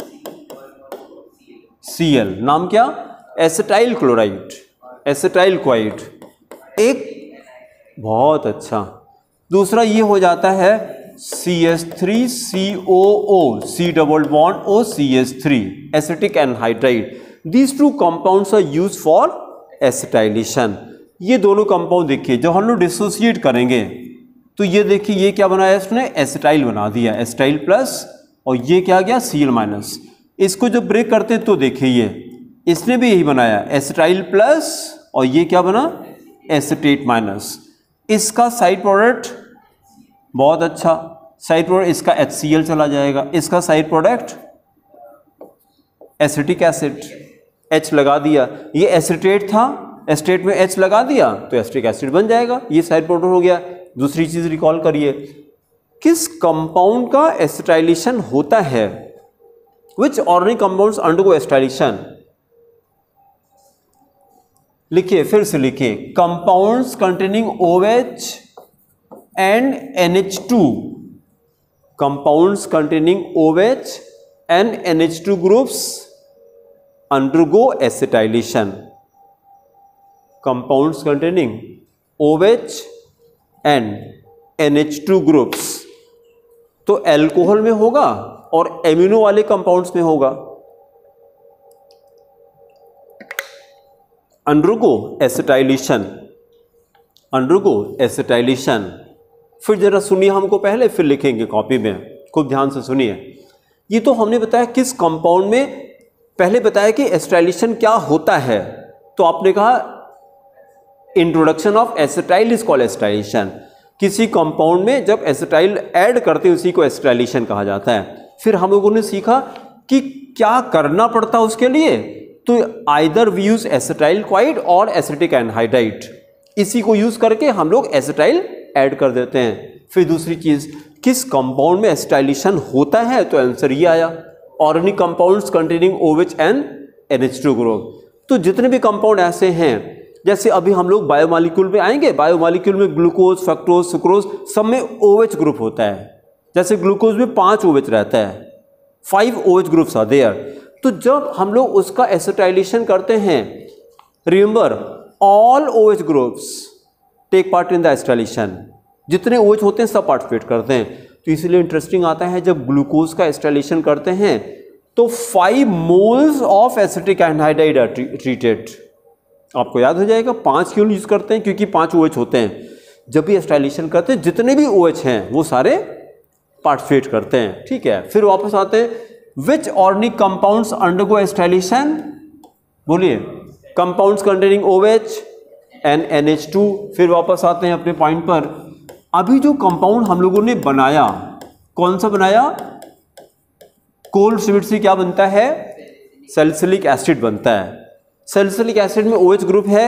C L, नाम क्या, एसिटाइल क्लोराइड, एसिटाइल क्वाइड. एक बहुत अच्छा. दूसरा ये हो जाता है C H three C O O, C double bond O C H three, acetic anhydride. These two compounds are use for acetylation. ये दोनों कंपाउंड देखिए, जब हम लोग डिसोसिएट करेंगे तो ये देखिए, ये क्या बनाया इसने, एसिटाइल बना दिया, एसिटाइल प्लस, और ये क्या गया Cl माइनस. इसको जब ब्रेक करते तो देखिए, ये इसने भी यही बनाया, एसिटाइल प्लस, और ये क्या बना, एसिटेट माइनस. इसका साइड प्रोडक्ट बहुत अच्छा, साइड प्रोडक्ट इसका एच सी एल चला जाएगा, इसका side product acetic acid, H लगा दिया, ये एसिटेट था, एस्टेट में H लगा दिया तो एसिटिक एसिड बन जाएगा, ये साइड प्रोडक्ट हो गया। दूसरी चीज रिकॉल करिए, किस कंपाउंड का एसिटाइलेशन होता है? Which organic compounds undergo acetylation? लिखिए, फिर से लिखिए, compounds containing OH and N H two, compounds containing OH and N H two groups undergo acetylation. Compounds containing OH and N H two groups तो अल्कोहल में होगा और एमिनो वाले कंपाउंड्स में होगा। undergo acetylation, undergo acetylation। फिर जरा सुनिए हमको पहले, फिर लिखेंगे कॉपी में, खूब ध्यान से सुनिए। ये तो हमने बताया किस कंपाउंड में, पहले बताया कि एसिटाइलेशन क्या होता है, तो आपने कहा introduction of acetyl is called acetylation. किसी कंपाउंड में जब एसिटाइल ऐड करते हैं उसी को एसिटाइलेशन कहा जाता है। फिर हम लोगों ने सीखा कि क्या करना पड़ता है उसके लिए, तो आइदर वी यूज एसिटाइल क्वाइड और एसिटिक एनहाइड्राइड, इसी को यूज करके हम लोग एसिटाइल ऐड कर देते हैं। फिर दूसरी चीज, किस कंपाउंड में एसिटाइलेशन होता है, तो आंसर ये आया, organic compounds containing OH and N H two group. तो जितने भी कंपाउंड ऐसे हैं, जैसे अभी हम लोग बायोमॉलिक्यूल में आएंगे, बायोमॉलिक्यूल में ग्लूकोज, फ्रक्टोज, सुक्रोज, सब में OH ग्रुप होता है। जैसे ग्लूकोज में पांच OH रहता है, five OH groups are there. तो जब हम लोग उसका एसिटाइलेशन करते हैं, remember all OH groups take part in the acetylation, जितने OH होते हैं सब पार्टिसिपेट करते हैं। तो इसलिए इंटरेस्टिंग आता है, जब ग्लूकोज का एसिटाइलेशन करते हैं तो five moles of acetic anhydride are treated. आपको याद हो जाएगा, पांच क्यों यूज करते हैं, क्योंकि पांच OH होते हैं। जब भी एसिटाइलेशन करते हैं जितने भी OH हैं वो सारे पार्टिसिपेट करते हैं। ठीक है, फिर वापस आते हैं, which organic compounds undergo acetylation? बोलिए, compounds containing OH and N H two. फिर वापस आते हैं अपने पॉइंट पर, अभी जो कंपाउंड हम लोगों ने बनाया, कौन सा बनाया? कोल्ड स्वीट से क्या बनता है? सैलिसिलिक एसिड बनता है। सैलिसिलिक एसिड में OH ग्रुप है,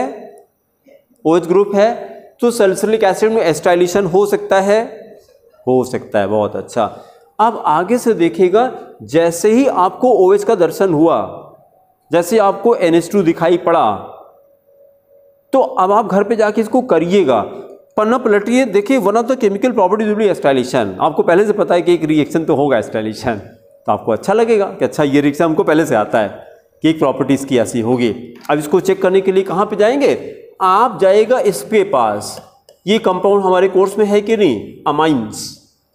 OH ग्रुप है, तो सैलिसिलिक एसिड में एसिटाइलेशन हो सकता है, हो सकता है, बहुत अच्छा। अब आगे से देखिएगा, जैसे ही आपको OH का दर्शन हुआ, जैसे आपको एन एच टू दिखाई पड़ा, तो अब आप घर पे जाके इसको करिएगा, पन्ना पलटिए, देखिए one of the chemical properties will be acetylation. आपको पहले से पता है कि एक रिएक्शन तो होगा एसिटाइलेशन, तो आपको अच्छा लगेगा कि अच्छा ये रिएक्शन हमको पहले से आता है कि एक प्रॉपर्टीज की ऐसी होगी। अब इसको चेक करने के लिए कहाँ पे जाएंगे? आप जाएगा इसके पास, ये कंपाउंड हमारे कोर्स में है कि नहीं? अमाइंस,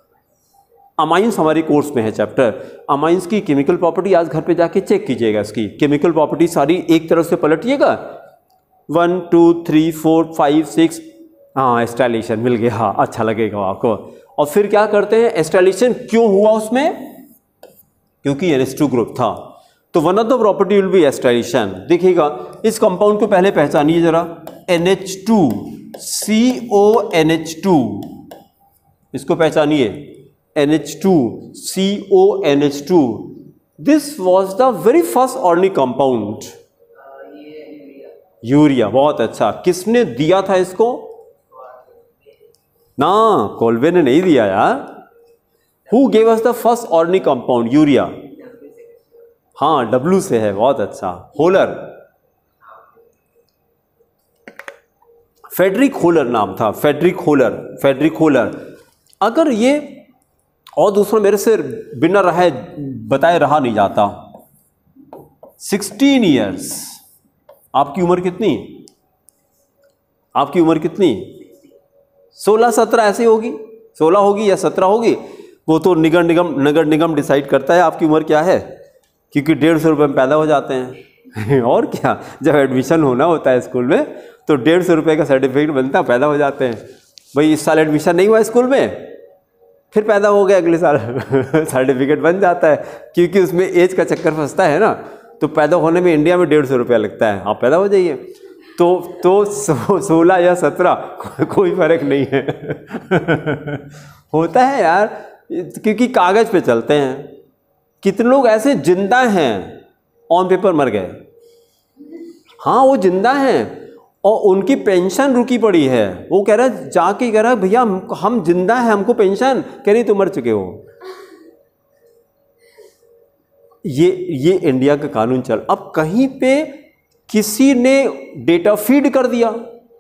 अमाइंस हमारे कोर्स में है चैप्टर। अमाइंस की केमिकल प्रॉपर्टी आज घर पे जाके चेक कीजिएगा, इसकी केमिकल प्रॉपर्टी सारी एक तरफ से पलटिएगा, one two three four five six, हाँ एसिटाइलेशन मिल गया, हाँ अच्छा लगेगा आपको। और फिर क्या करते हैं, एसिटाइलेशन क्यों हुआ उसमें? क्योंकि एन एच टू ग्रुप था, तो one of the property will be acetylation. देखिएगा, इस कंपाउंड को पहले पहचानिए जरा, N H two C O N H two, इसको पहचानिए, N H two C O N H two. This was the very first organic compound, urea, बहुत अच्छा। किसने दिया था इसको? ना, कोल्बे ने नहीं दिया यार। Who gave us the first organic compound? Urea, हाँ डब्ल्यू से है, बहुत अच्छा। होलर, फेडरिक होलर नाम था, फेडरिक होलर, फेडरिक होलर। अगर ये और दूसरों मेरे से बिना रहे बताए रहा नहीं जाता। सिक्सटीन ईयर्स, आपकी उम्र कितनी? आपकी उम्र कितनी? सोलह सत्रह ऐसी होगी, सोलह होगी या सत्रह होगी, वो तो निगर निगम नगर निगम डिसाइड करता है आपकी उम्र क्या है, क्योंकि डेढ़ सौ रुपये में पैदा हो जाते हैं और क्या, जब एडमिशन होना होता है स्कूल में तो डेढ़ सौ रुपये का सर्टिफिकेट बनता है, पैदा हो जाते हैं। भाई इस साल एडमिशन नहीं हुआ स्कूल में, फिर पैदा हो गया अगले साल सर्टिफिकेट बन जाता है, क्योंकि उसमें एज का चक्कर फंसता है ना, तो पैदा होने में इंडिया में डेढ़ सौ रुपया लगता है, आप पैदा हो जाइए। तो तो सो, सोलह या सत्रह को, कोई फर्क नहीं है। होता है यार, क्योंकि कागज पे चलते हैं। कितने लोग ऐसे जिंदा हैं ऑन पेपर मर गए, हाँ वो जिंदा हैं और उनकी पेंशन रुकी पड़ी है। वो कह रहा है, जाके कह रहा है भैया हम जिंदा हैं, हमको पेंशन, कह रही तो मर चुके हो। ये ये इंडिया का कानून चल। अब कहीं पे किसी ने डेटा फीड कर दिया,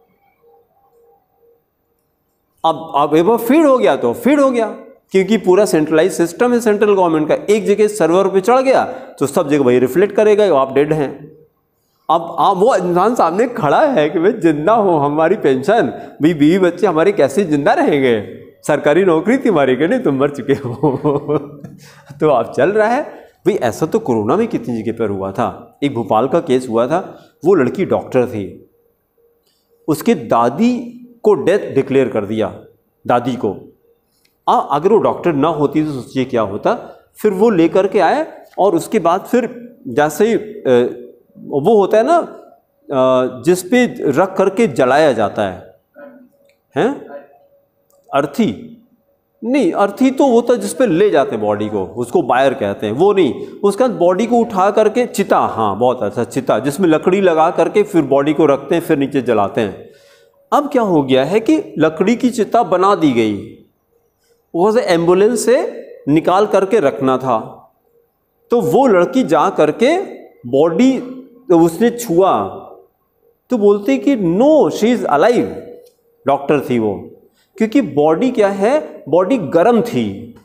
अब अब एक बार फीड हो गया तो फीड हो गया, क्योंकि पूरा सेंट्रलाइज सिस्टम है सेंट्रल गवर्नमेंट का। एक जगह सर्वर पे चढ़ गया तो सब जगह वही रिफ्लेक्ट करेगा आप डेड हैं। अब आप वो इंसान सामने खड़ा है कि भाई जिंदा हो, हमारी पेंशन, भाई बीवी बच्चे हमारे कैसे जिंदा रहेंगे, सरकारी नौकरी थी हमारी, नहीं तुम मर चुके हो। तो अब चल रहा है भाई। ऐसा तो कोरोना में कितनी जगह पर हुआ था। एक भोपाल का केस हुआ था, वो लड़की डॉक्टर थी, उसके दादी को डेथ डिक्लेयर कर दिया, दादी को। आ, अगर वो डॉक्टर ना होती तो सोचिए क्या होता। फिर वो लेकर के आए और उसके बाद फिर जैसे ही वो होता है ना जिस पे रख करके जलाया जाता है, हैं अर्थी नहीं, अर्थी तो होता है जिस पे ले जाते हैं बॉडी को, उसको बायर कहते हैं, वो नहीं। उसके बाद बॉडी को उठा करके चिता, हाँ बहुत अच्छा, चिता जिसमें लकड़ी लगा करके फिर बॉडी को रखते हैं, फिर नीचे जलाते हैं। अब क्या हो गया है कि लकड़ी की चिता बना दी गई, वो एम्बुलेंस से निकाल करके रखना था। तो वो लड़की जा करके बॉडी तो उसने छुआ तो बोलते कि no she is alive, doctor थी वो, क्योंकि बॉडी क्या है, बॉडी गर्म थी।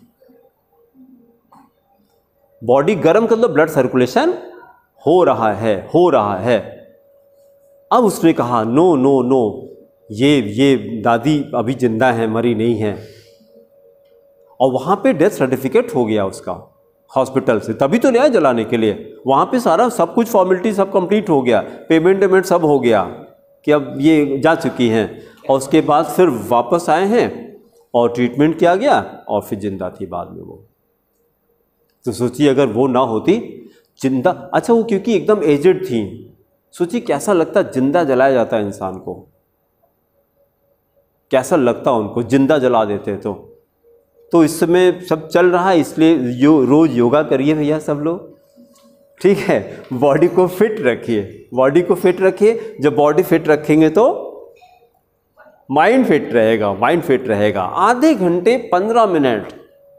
बॉडी गर्म मतलब ब्लड सर्कुलेशन हो रहा है, हो रहा है। अब उसने कहा नो नो नो, ये ये दादी अभी जिंदा है, मरी नहीं है। और वहां पे डेथ सर्टिफिकेट हो गया उसका हॉस्पिटल से, तभी तो ले आए जलाने के लिए। वहाँ पे सारा सब कुछ फॉर्मेलिटी सब कंप्लीट हो गया, पेमेंट पेमेंट सब हो गया कि अब ये जा चुकी हैं। और उसके बाद फिर वापस आए हैं और ट्रीटमेंट किया गया और फिर जिंदा थी बाद में वो। तो सोचिए अगर वो ना होती जिंदा, अच्छा वो क्योंकि एकदम एजेड थी, सोचिए कैसा लगता जिंदा जलाया जाता है इंसान को, कैसा लगता उनको जिंदा जला देते तो। तो इस समय सब चल रहा है, इसलिए यो रोज योगा करिए भैया सब लोग, ठीक है। बॉडी को फिट रखिए, बॉडी को फिट रखिए। जब बॉडी फिट रखेंगे तो माइंड फिट रहेगा, माइंड फिट रहेगा। आधे घंटे पंद्रह मिनट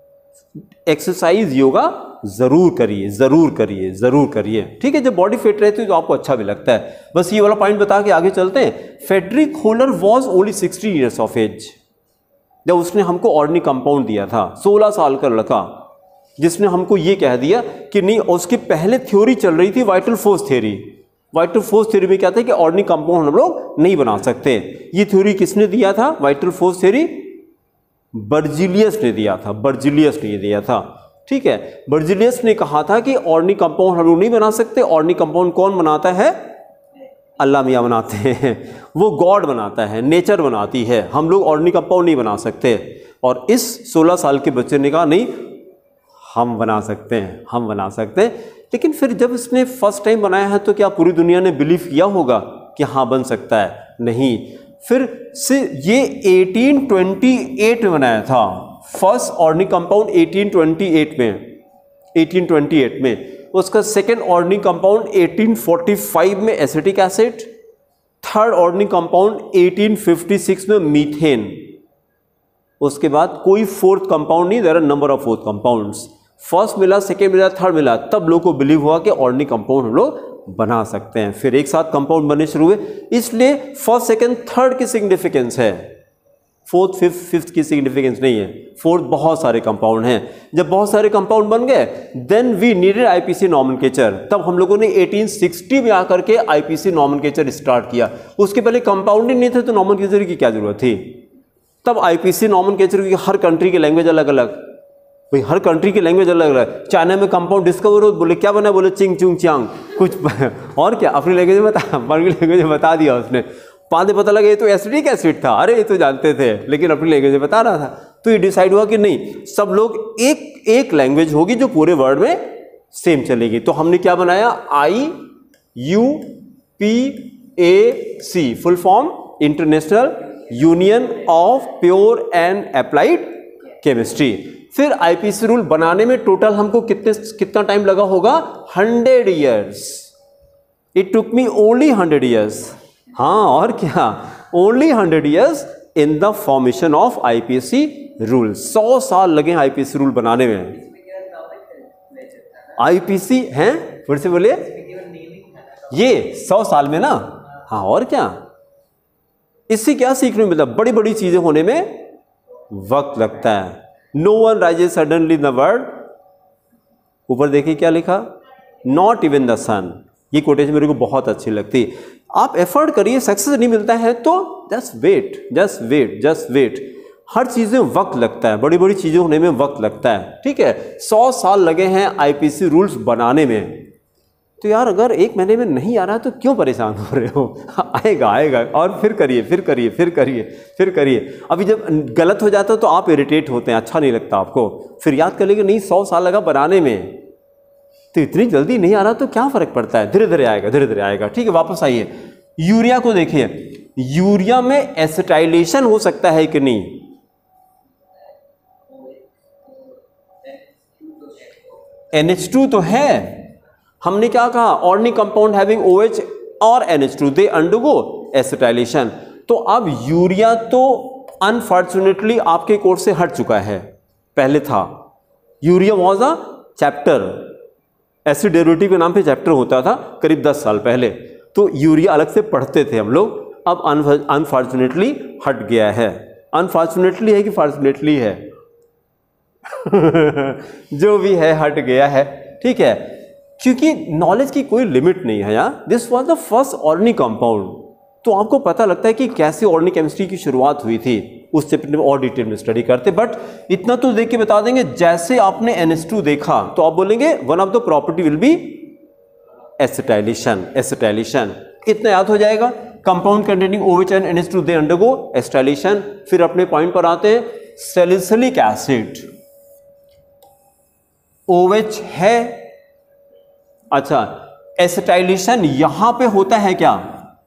एक्सरसाइज योगा जरूर करिए, जरूर करिए, जरूर करिए, ठीक है। जब बॉडी फिट रहती है तो आपको अच्छा भी लगता है। बस ये वाला पॉइंट बता के आगे चलते हैं। Frederick Wohler was only sixty years of age जब उसने हमको ऑर्डिनरी कंपाउंड दिया था। सोलह साल का लड़का जिसने हमको ये कह दिया कि नहीं, उसकी पहले थ्योरी चल रही थी vital force theory. Vital force theory में क्या था कि ऑर्डिनरी कंपाउंड हम लोग नहीं बना सकते। ये थ्योरी किसने दिया था? वाइटल फोर्स थ्योरी बर्जिलियस ने दिया था, बर्जिलियस ने दिया था, ठीक है। बर्जिलियस ने कहा था कि ऑर्डिनरी कंपाउंड हम लोग नहीं बना सकते। ऑर्डिनरी कंपाउंड कौन बनाता है? अल्लाह मियाँ बनाते हैं, वो गॉड बनाता है, नेचर बनाती है, हम लोग ऑर्डिनरी कंपाउंड नहीं बना सकते। और इस सोलह साल के बच्चे ने कहा नहीं हम बना सकते हैं, हम बना सकते हैं। लेकिन फिर जब इसने फर्स्ट टाइम बनाया है तो क्या पूरी दुनिया ने बिलीव किया होगा कि हाँ बन सकता है? नहीं। फिर से ये अठारह सौ अट्ठाईस में बनाया था, फर्स्ट ऑर्डिनरी कंपाउंड अठारह सौ अट्ठाईस में, अठारह सौ अट्ठाईस में। उसका सेकेंड ऑर्डिनरी कंपाउंड अठारह सौ पैंतालीस में acetic acid, third ordinary compound अठारह सौ छप्पन में मीथेन। उसके बाद कोई फोर्थ कंपाउंड नहीं, there are number of fourth compounds. First मिला, सेकेंड मिला, थर्ड मिला, तब लोगों को बिलीव हुआ कि ऑर्डिनरी कंपाउंड हम लोग बना सकते हैं। फिर एक साथ कंपाउंड बनने शुरू हुए। इसलिए फर्स्ट सेकेंड थर्ड की सिग्निफिकेंस है, फोर्थ फिफ्थ फिफ्थ की सिग्निफिकेंस नहीं है। फोर्थ बहुत सारे कंपाउंड हैं। जब बहुत सारे कंपाउंड बन गए then we needed IUPAC nomenclature. तब हम लोगों ने अठारह सौ साठ में आकर के आईपीसी नॉमेनक्लेचर स्टार्ट किया। उसके पहले कंपाउंड ही नहीं थे तो नॉमेनक्लेचर की क्या जरूरत थी? तब आईपीसी नॉमेनक्लेचर की हर कंट्री की लैंग्वेज अलग अलग, भाई हर कंट्री की लैंग्वेज अलग अलग। चाइना में कंपाउंड डिस्कवर हो, बोले क्या बना, बोले चिंग चुंग चांग कुछ और क्या अपनी लैंग्वेज में बता, अपनी लैंग्वेज में बता दिया उसने। बाद में पता लगा ये तो एसिडिक एसिड था, अरे ये तो जानते थे लेकिन अपनी लैंग्वेज में बता रहा था। तो ये डिसाइड हुआ कि नहीं, सब लोग एक एक लैंग्वेज होगी जो पूरे वर्ल्ड में सेम चलेगी। तो हमने क्या बनाया? I U P A C full form International Union of Pure and Applied Chemistry. फिर आईपीसी रूल बनाने में टोटल हमको कितने कितना टाइम लगा होगा? Hundred years. It took me only hundred years. हाँ और क्या, only hundred years in the formation of IUPAC rule. सौ साल लगे आईपीसी रूल बनाने में। आईपीसी हैं, फिर से बोलिए, ये सौ साल में ना। हाँ और क्या, इससे क्या सीखने को मिलता? बड़ी बड़ी चीजें होने में वक्त लगता है। No one rises suddenly in the world. ऊपर देखिए क्या लिखा, नॉट इवन द सन। ये कोटेशन मेरे को बहुत अच्छी लगती। आप एफर्ट करिए, सक्सेस नहीं मिलता है तो just wait, just wait, just wait. हर चीज में वक्त लगता है, बड़ी बड़ी चीजें होने में वक्त लगता है। ठीक है, सौ साल लगे हैं आईपीसी रूल्स बनाने में। तो यार अगर एक महीने में नहीं आ रहा तो क्यों परेशान हो रहे हो? आएगा आएगा, और फिर करिए, फिर करिए, फिर करिए, फिर करिए। अभी जब गलत हो जाता है तो आप इरिटेट होते हैं, अच्छा नहीं लगता आपको। फिर याद कर लीजिए, नहीं सौ साल लगा बनाने में, तो इतनी जल्दी नहीं आ रहा तो क्या फर्क पड़ता है, धीरे धीरे आएगा, धीरे धीरे आएगा। ठीक है, वापस आइए। यूरिया को देखिए, यूरिया में एसिटाइलेशन हो सकता है कि नहीं? एन एच टू तो है। हमने क्या कहा, ऑर्गेनिक कंपाउंड हैविंग OH और N H two they undergo acetylation. तो अब यूरिया तो अनफॉर्चुनेटली आपके कोर्स से हट चुका है। पहले था urea was a chapter, acid derivative के नाम पे चैप्टर होता था करीब दस साल पहले। तो यूरिया अलग से पढ़ते थे हम लोग, अब अनफॉर्चुनेटली हट गया है। अनफॉर्चुनेटली है कि फॉर्चुनेटली है? जो भी है हट गया है। ठीक है, क्योंकि नॉलेज की कोई लिमिट नहीं है यार। This was the first organic compound. तो आपको पता लगता है कि कैसे ऑर्गेनिक केमिस्ट्री की शुरुआत हुई थी, उस चैप्टर में और डिटेल में स्टडी करते। बट इतना तो देख के बता देंगे, जैसे आपने एन एच टू देखा तो आप बोलेंगे one of the property will be acetylation, acetylation. इतना याद हो जाएगा। Compound containing OH and N H two they undergo acetylation. फिर अपने पॉइंट पर आते हैं, सैलिसिलिक एसिड OH है। अच्छा, एसिटाइलेशन यहां पे होता है क्या?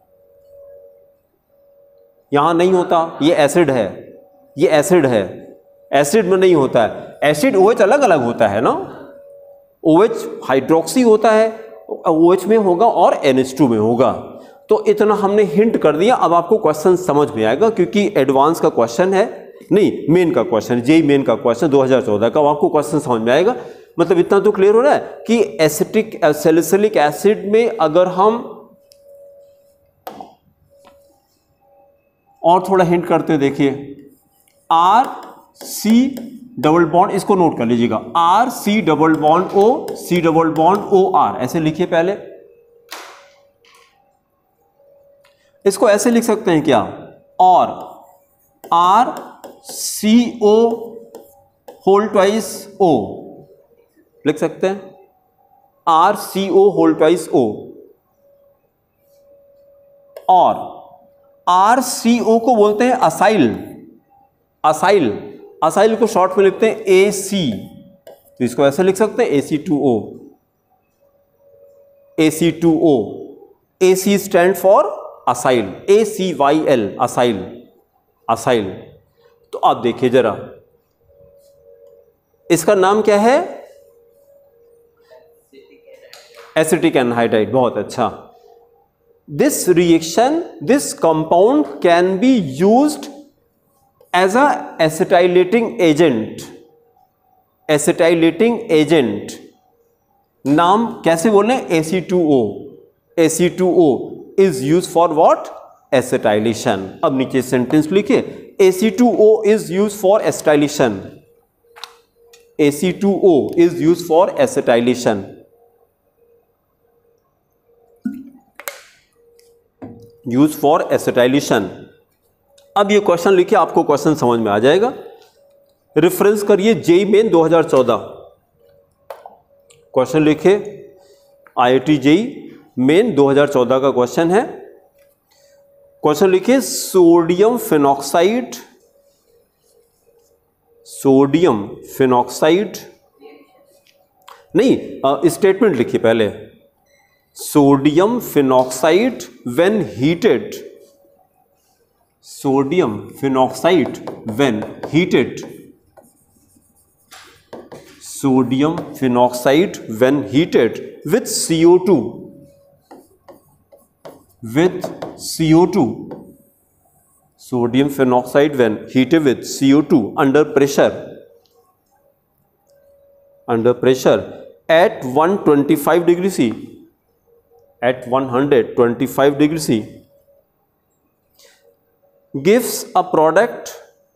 यहां नहीं होता, ये एसिड है, ये एसिड है, एसिड में नहीं होता है। एसिड OH अलग अलग होता है ना, OH हाइड्रोक्सी होता है, OH में होगा और एन एच टू में होगा। तो इतना हमने हिंट कर दिया। अब आपको क्वेश्चन समझ में आएगा, क्योंकि एडवांस का क्वेश्चन है, नहीं मेन का क्वेश्चन, जेई मेन का क्वेश्चन दो हज़ार चौदह का, आपको क्वेश्चन समझ में आएगा। मतलब इतना तो क्लियर हो रहा है कि एसिटिक सैलिसिलिक एसिड में अगर हम और थोड़ा हिंट करते, देखिए आर सी डबल बॉन्ड, इसको नोट कर लीजिएगा, R C double bond O, C double bond O R, ऐसे लिखिए पहले। इसको ऐसे लिख सकते हैं क्या, और R C O whole twice O लिख सकते हैं, R C O whole twice O. और आर सी ओ को बोलते हैं असाइल, असाइल, असाइल को शॉर्ट में लिखते हैं ए सी, तो इसको ऐसे लिख सकते हैं A C two O, A C two O. A C stand for acyl, A C Y L, acyl, acyl. तो आप देखिए जरा, इसका नाम क्या है, एसिटिक एनहाइड्राइड। बहुत अच्छा। This reaction, this compound can be used as a acetylating agent, acetylating agent. नाम कैसे बोले, A C two O, A C two O is use for what, acetylation. अब नीचे सेंटेंस लिखिए, A C two O is use for acetylation, A C two O is use for acetylation. Use for acetylation. अब ये क्वेश्चन लिखिए, आपको क्वेश्चन समझ में आ जाएगा। रेफरेंस करिए जेई मेन दो हज़ार चौदह, क्वेश्चन लिखिए, आईआईटी जेई मेन दो हज़ार चौदह का क्वेश्चन है। क्वेश्चन लिखिए, सोडियम फिनॉक्साइड, सोडियम फिनॉक्साइड नहीं, स्टेटमेंट लिखिए पहले, sodium phenoxide when heated, sodium phenoxide when heated, sodium phenoxide when heated with C O two, with C O two, sodium phenoxide when heated with C O two under pressure, under pressure at one hundred twenty-five degree C, at one hundred twenty-five degree C, gives a product,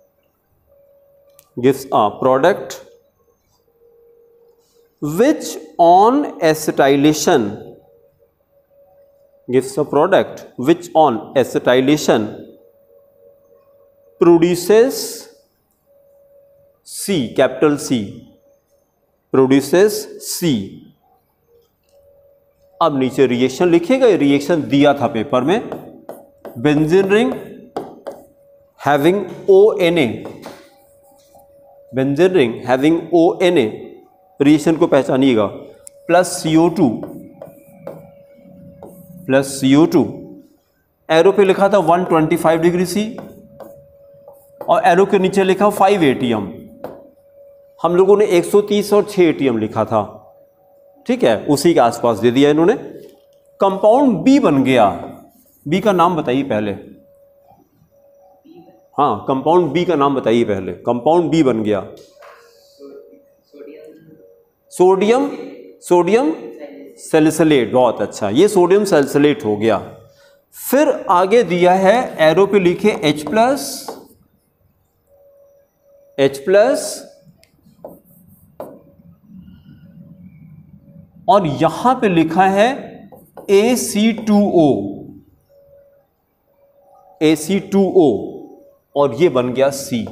gives a product which on acetylation, gives a product which on acetylation produces C, capital C, produces C। अब नीचे रिएक्शन लिखेगा, रिएक्शन दिया था पेपर में, benzene ring having O N A, benzene ring having O N A, reaction को पहचानिएगा, plus C O two, plus C O two, arrow पे लिखा था एक सौ पच्चीस डिग्री सी और एरो के नीचे लिखा फाइव ए टी एम, हम लोगों ने एक सौ तीस और छह ए टी एम लिखा था, ठीक है, उसी के आसपास दे दिया इन्होंने। कंपाउंड बी बन गया, बी का नाम बताइए पहले, हाँ कंपाउंड बी का नाम बताइए पहले, कंपाउंड बी बन गया, सोडियम, सोडियम सैलिसिलेट, बहुत अच्छा, ये सोडियम सैलिसिलेट हो गया। फिर आगे दिया है एरो पे लिखे H प्लस, H प्लस, और यहां पे लिखा है A C two O, A C two O, और ये बन गया C,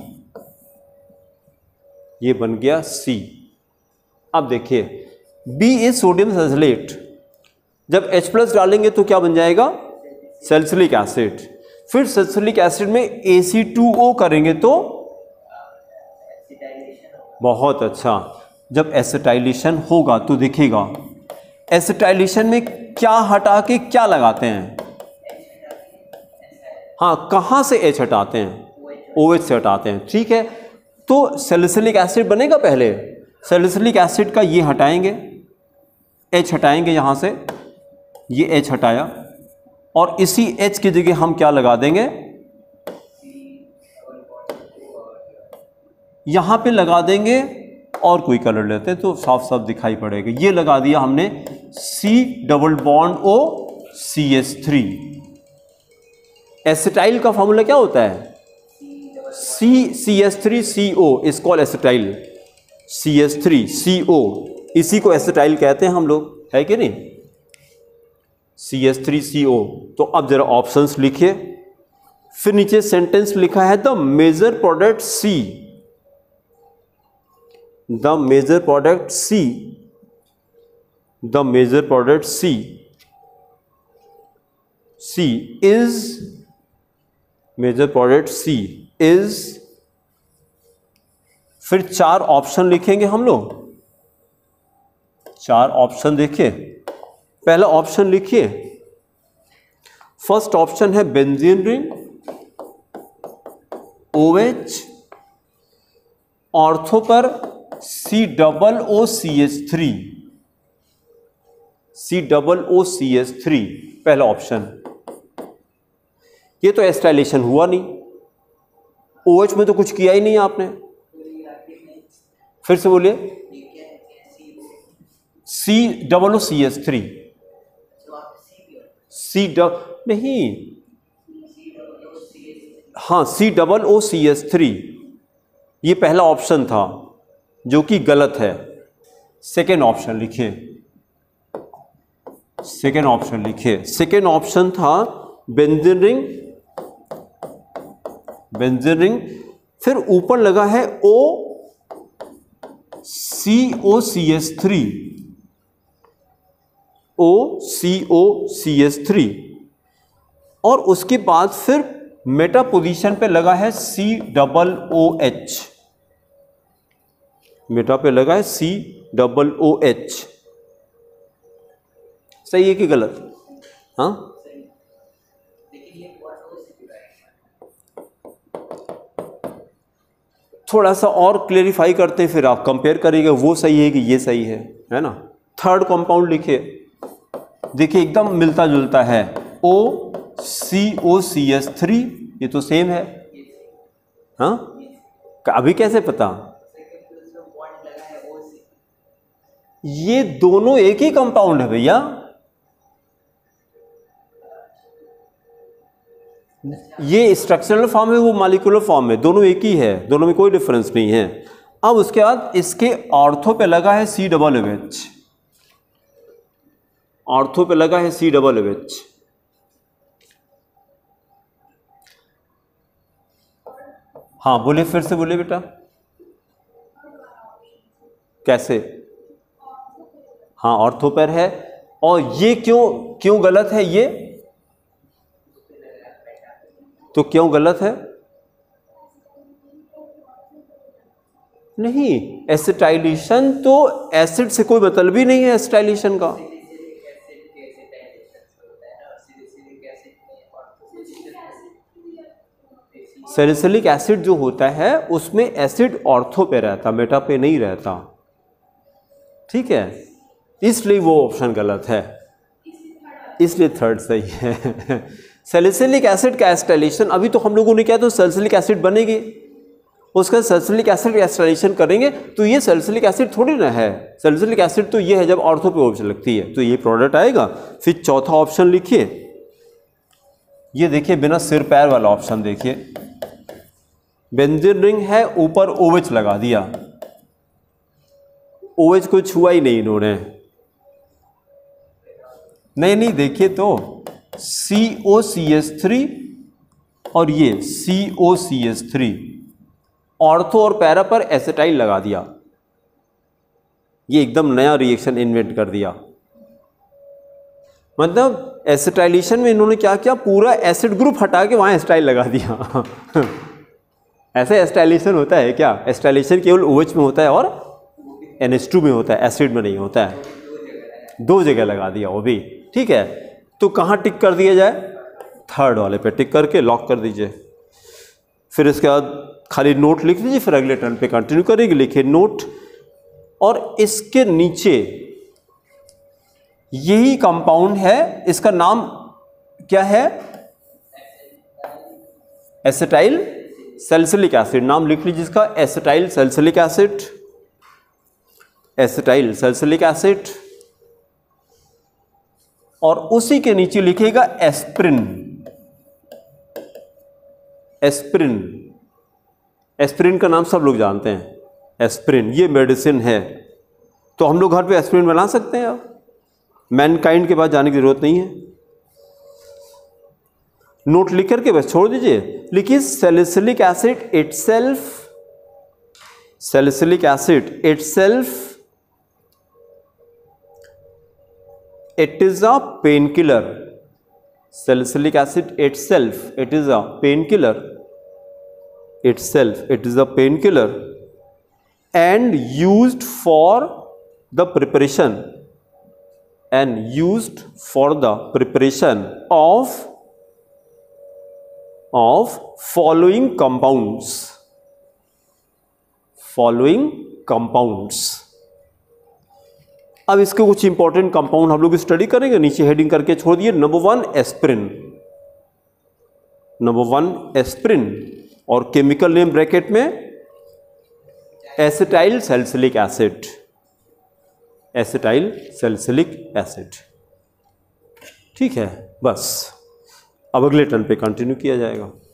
ये बन गया C। अब देखिए B इज सोडियम सैलिसिलेट, जब H प्लस डालेंगे तो क्या बन जाएगा, सैलिसिलिक एसिड, फिर सैलिसिलिक एसिड में A C टू O करेंगे तो बहुत अच्छा, जब एसिटाइलेशन होगा तो देखिएगा एसिटाइलेशन में क्या हटा के क्या लगाते हैं, हाँ कहां से H हटाते हैं, OH से हटाते हैं, ठीक है। तो सैलिसिलिक एसिड बनेगा पहले, सैलिसिलिक एसिड का ये हटाएंगे, H हटाएंगे यहां से, ये H हटाया, और इसी H की जगह हम क्या लगा देंगे, यहां पे लगा देंगे, और कोई कलर लेते हैं तो साफ साफ दिखाई पड़ेगा, ये लगा दिया हमने C double bond O C H three. Acetyl का फॉर्मूला क्या होता है, C C H three C O is called acetyl, C H three C O, इसी को एसिटाइल कहते हैं हम लोग, है कि नहीं, C H three C O। तो अब जरा ऑप्शंस लिखिए, फिर नीचे सेंटेंस लिखा है the major product C, the major product C, the major product C, C is, major product C is, फिर चार ऑप्शन लिखेंगे हम लोग, चार ऑप्शन देखिए, पहला ऑप्शन लिखिए, फर्स्ट ऑप्शन है बेंजीन रिंग, OH, ऑर्थो पर C double O C H three, C double O C H three, पहला ऑप्शन। ये तो एस्टाइलेशन हुआ नहीं, OH में तो कुछ किया ही नहीं आपने, फिर से बोलिए, C double O C H three, C डब नहीं, हाँ C double O C H three, ये पहला ऑप्शन था जो कि गलत है। सेकेंड ऑप्शन लिखिए, सेकेंड ऑप्शन लिखिए, सेकेंड ऑप्शन था बेंजीन रिंग, बेंजीन रिंग, फिर ऊपर लगा है O C O C H three, O C O C H three, और उसके बाद फिर मेटा पोजीशन पे लगा है C double O H, meta पे लगा है C डबल O H, सही है कि गलत? हाँ, थोड़ा सा और क्लेरिफाई करते हैं, फिर आप कंपेयर करिएगा वो सही है कि ये सही है, है ना। थर्ड कंपाउंड लिखिए, देखिए एकदम मिलता जुलता है, ओ सी ओ सी एस थ्री, ये तो सेम है। हाँ, अभी कैसे पता? ये दोनों एक ही कंपाउंड है भैया, ये स्ट्रक्चरल फॉर्म है, वो मॉलिक्यूलर फॉर्म है, दोनों एक ही है, दोनों में कोई डिफरेंस नहीं है। अब उसके बाद इसके ऑर्थो पे लगा है C double O H, ortho पे लगा है सी डबल ओ एच। हाँ बोले, फिर से बोले बेटा, कैसे? हाँ ऑर्थो पर है, और ये क्यों क्यों गलत है? ये तो क्यों गलत है? नहीं, एसिटाइलेशन तो एसिड से कोई मतलब ही नहीं है एसिटाइलेशन का। सैलिसिलिक एसिड जो होता है उसमें एसिड ऑर्थो पे रहता, मेटा पे नहीं रहता, ठीक है, इसलिए वो ऑप्शन गलत है, इसलिए थर्ड सही है। सैलिसिलिक एसिड का एसिटाइलेशन, अभी तो हम लोगों ने क्या, तो सैलिसिलिक एसिड बनेगी, उसका सैलिसिलिक एसिड का एसिटाइलेशन करेंगे, तो ये सैलिसिलिक एसिड थोड़ी ना है, सैलिसिलिक एसिड तो ये है जब ऑर्थो पे ऑप्शन लगती है, तो ये प्रोडक्ट आएगा। फिर चौथा ऑप्शन लिखिए, ये देखिए बिना सिर पैर वाला ऑप्शन देखिए, बेंजीन रिंग है, ऊपर ओएच लगा दिया, ओएच को छुआ ही नहीं इन्होंने, नहीं नहीं देखिए तो सी ओ सी एस थ्री और ये C O C S three, ortho और पैरा पर एसिटाइल लगा दिया, ये एकदम नया रिएक्शन इन्वेंट कर दिया। मतलब एसिटाइलेशन में इन्होंने क्या किया, पूरा एसिड ग्रुप हटा के वहां एसिटाइल लगा दिया। ऐसे एसिटाइलेशन होता है क्या? एसिटाइलेशन केवल ओएच में होता है और एन एच टू में होता है, एसिड में नहीं होता है, दो जगह लगा दिया वो भी, ठीक है। तो कहाँ टिक कर दिया जाए? थर्ड वाले पे टिक करके लॉक कर दीजिए। फिर इसके बाद खाली नोट लिख लीजिए, फिर अगले टर्न पे कंटिन्यू करेंगे। लिखिए नोट, और इसके नीचे यही कंपाउंड है, इसका नाम क्या है? एसिटाइल सैलिसिलिक एसिड, नाम लिख लीजिए इसका, acetyl salicylic acid, acetyl salicylic acid. और उसी के नीचे लिखेगा एस्प्रिन, एस्प्रिन, एस्प्रिन का नाम सब लोग जानते हैं, एस्प्रिन ये मेडिसिन है, तो हम लोग घर पे एस्प्रिन बना सकते हैं, अब मैनकाइंड के पास जाने की जरूरत नहीं है। नोट लिख करके बस छोड़ दीजिए, लिखिए salicylic acid itself, salicylic acid itself it is a painkiller, salicylic acid itself, it is a painkiller, itself it is a painkiller and used for the preparation, and used for the preparation of of following compounds, following compounds। अब इसके कुछ इंपॉर्टेंट कंपाउंड हम लोग स्टडी करेंगे, नीचे हेडिंग करके छोड़ दिए। Number one aspirin, number one aspirin, और केमिकल नेम ब्रैकेट में acetyl salicylic acid, acetyl salicylic acid, ठीक है। बस अब अगले टर्न पे कंटिन्यू किया जाएगा।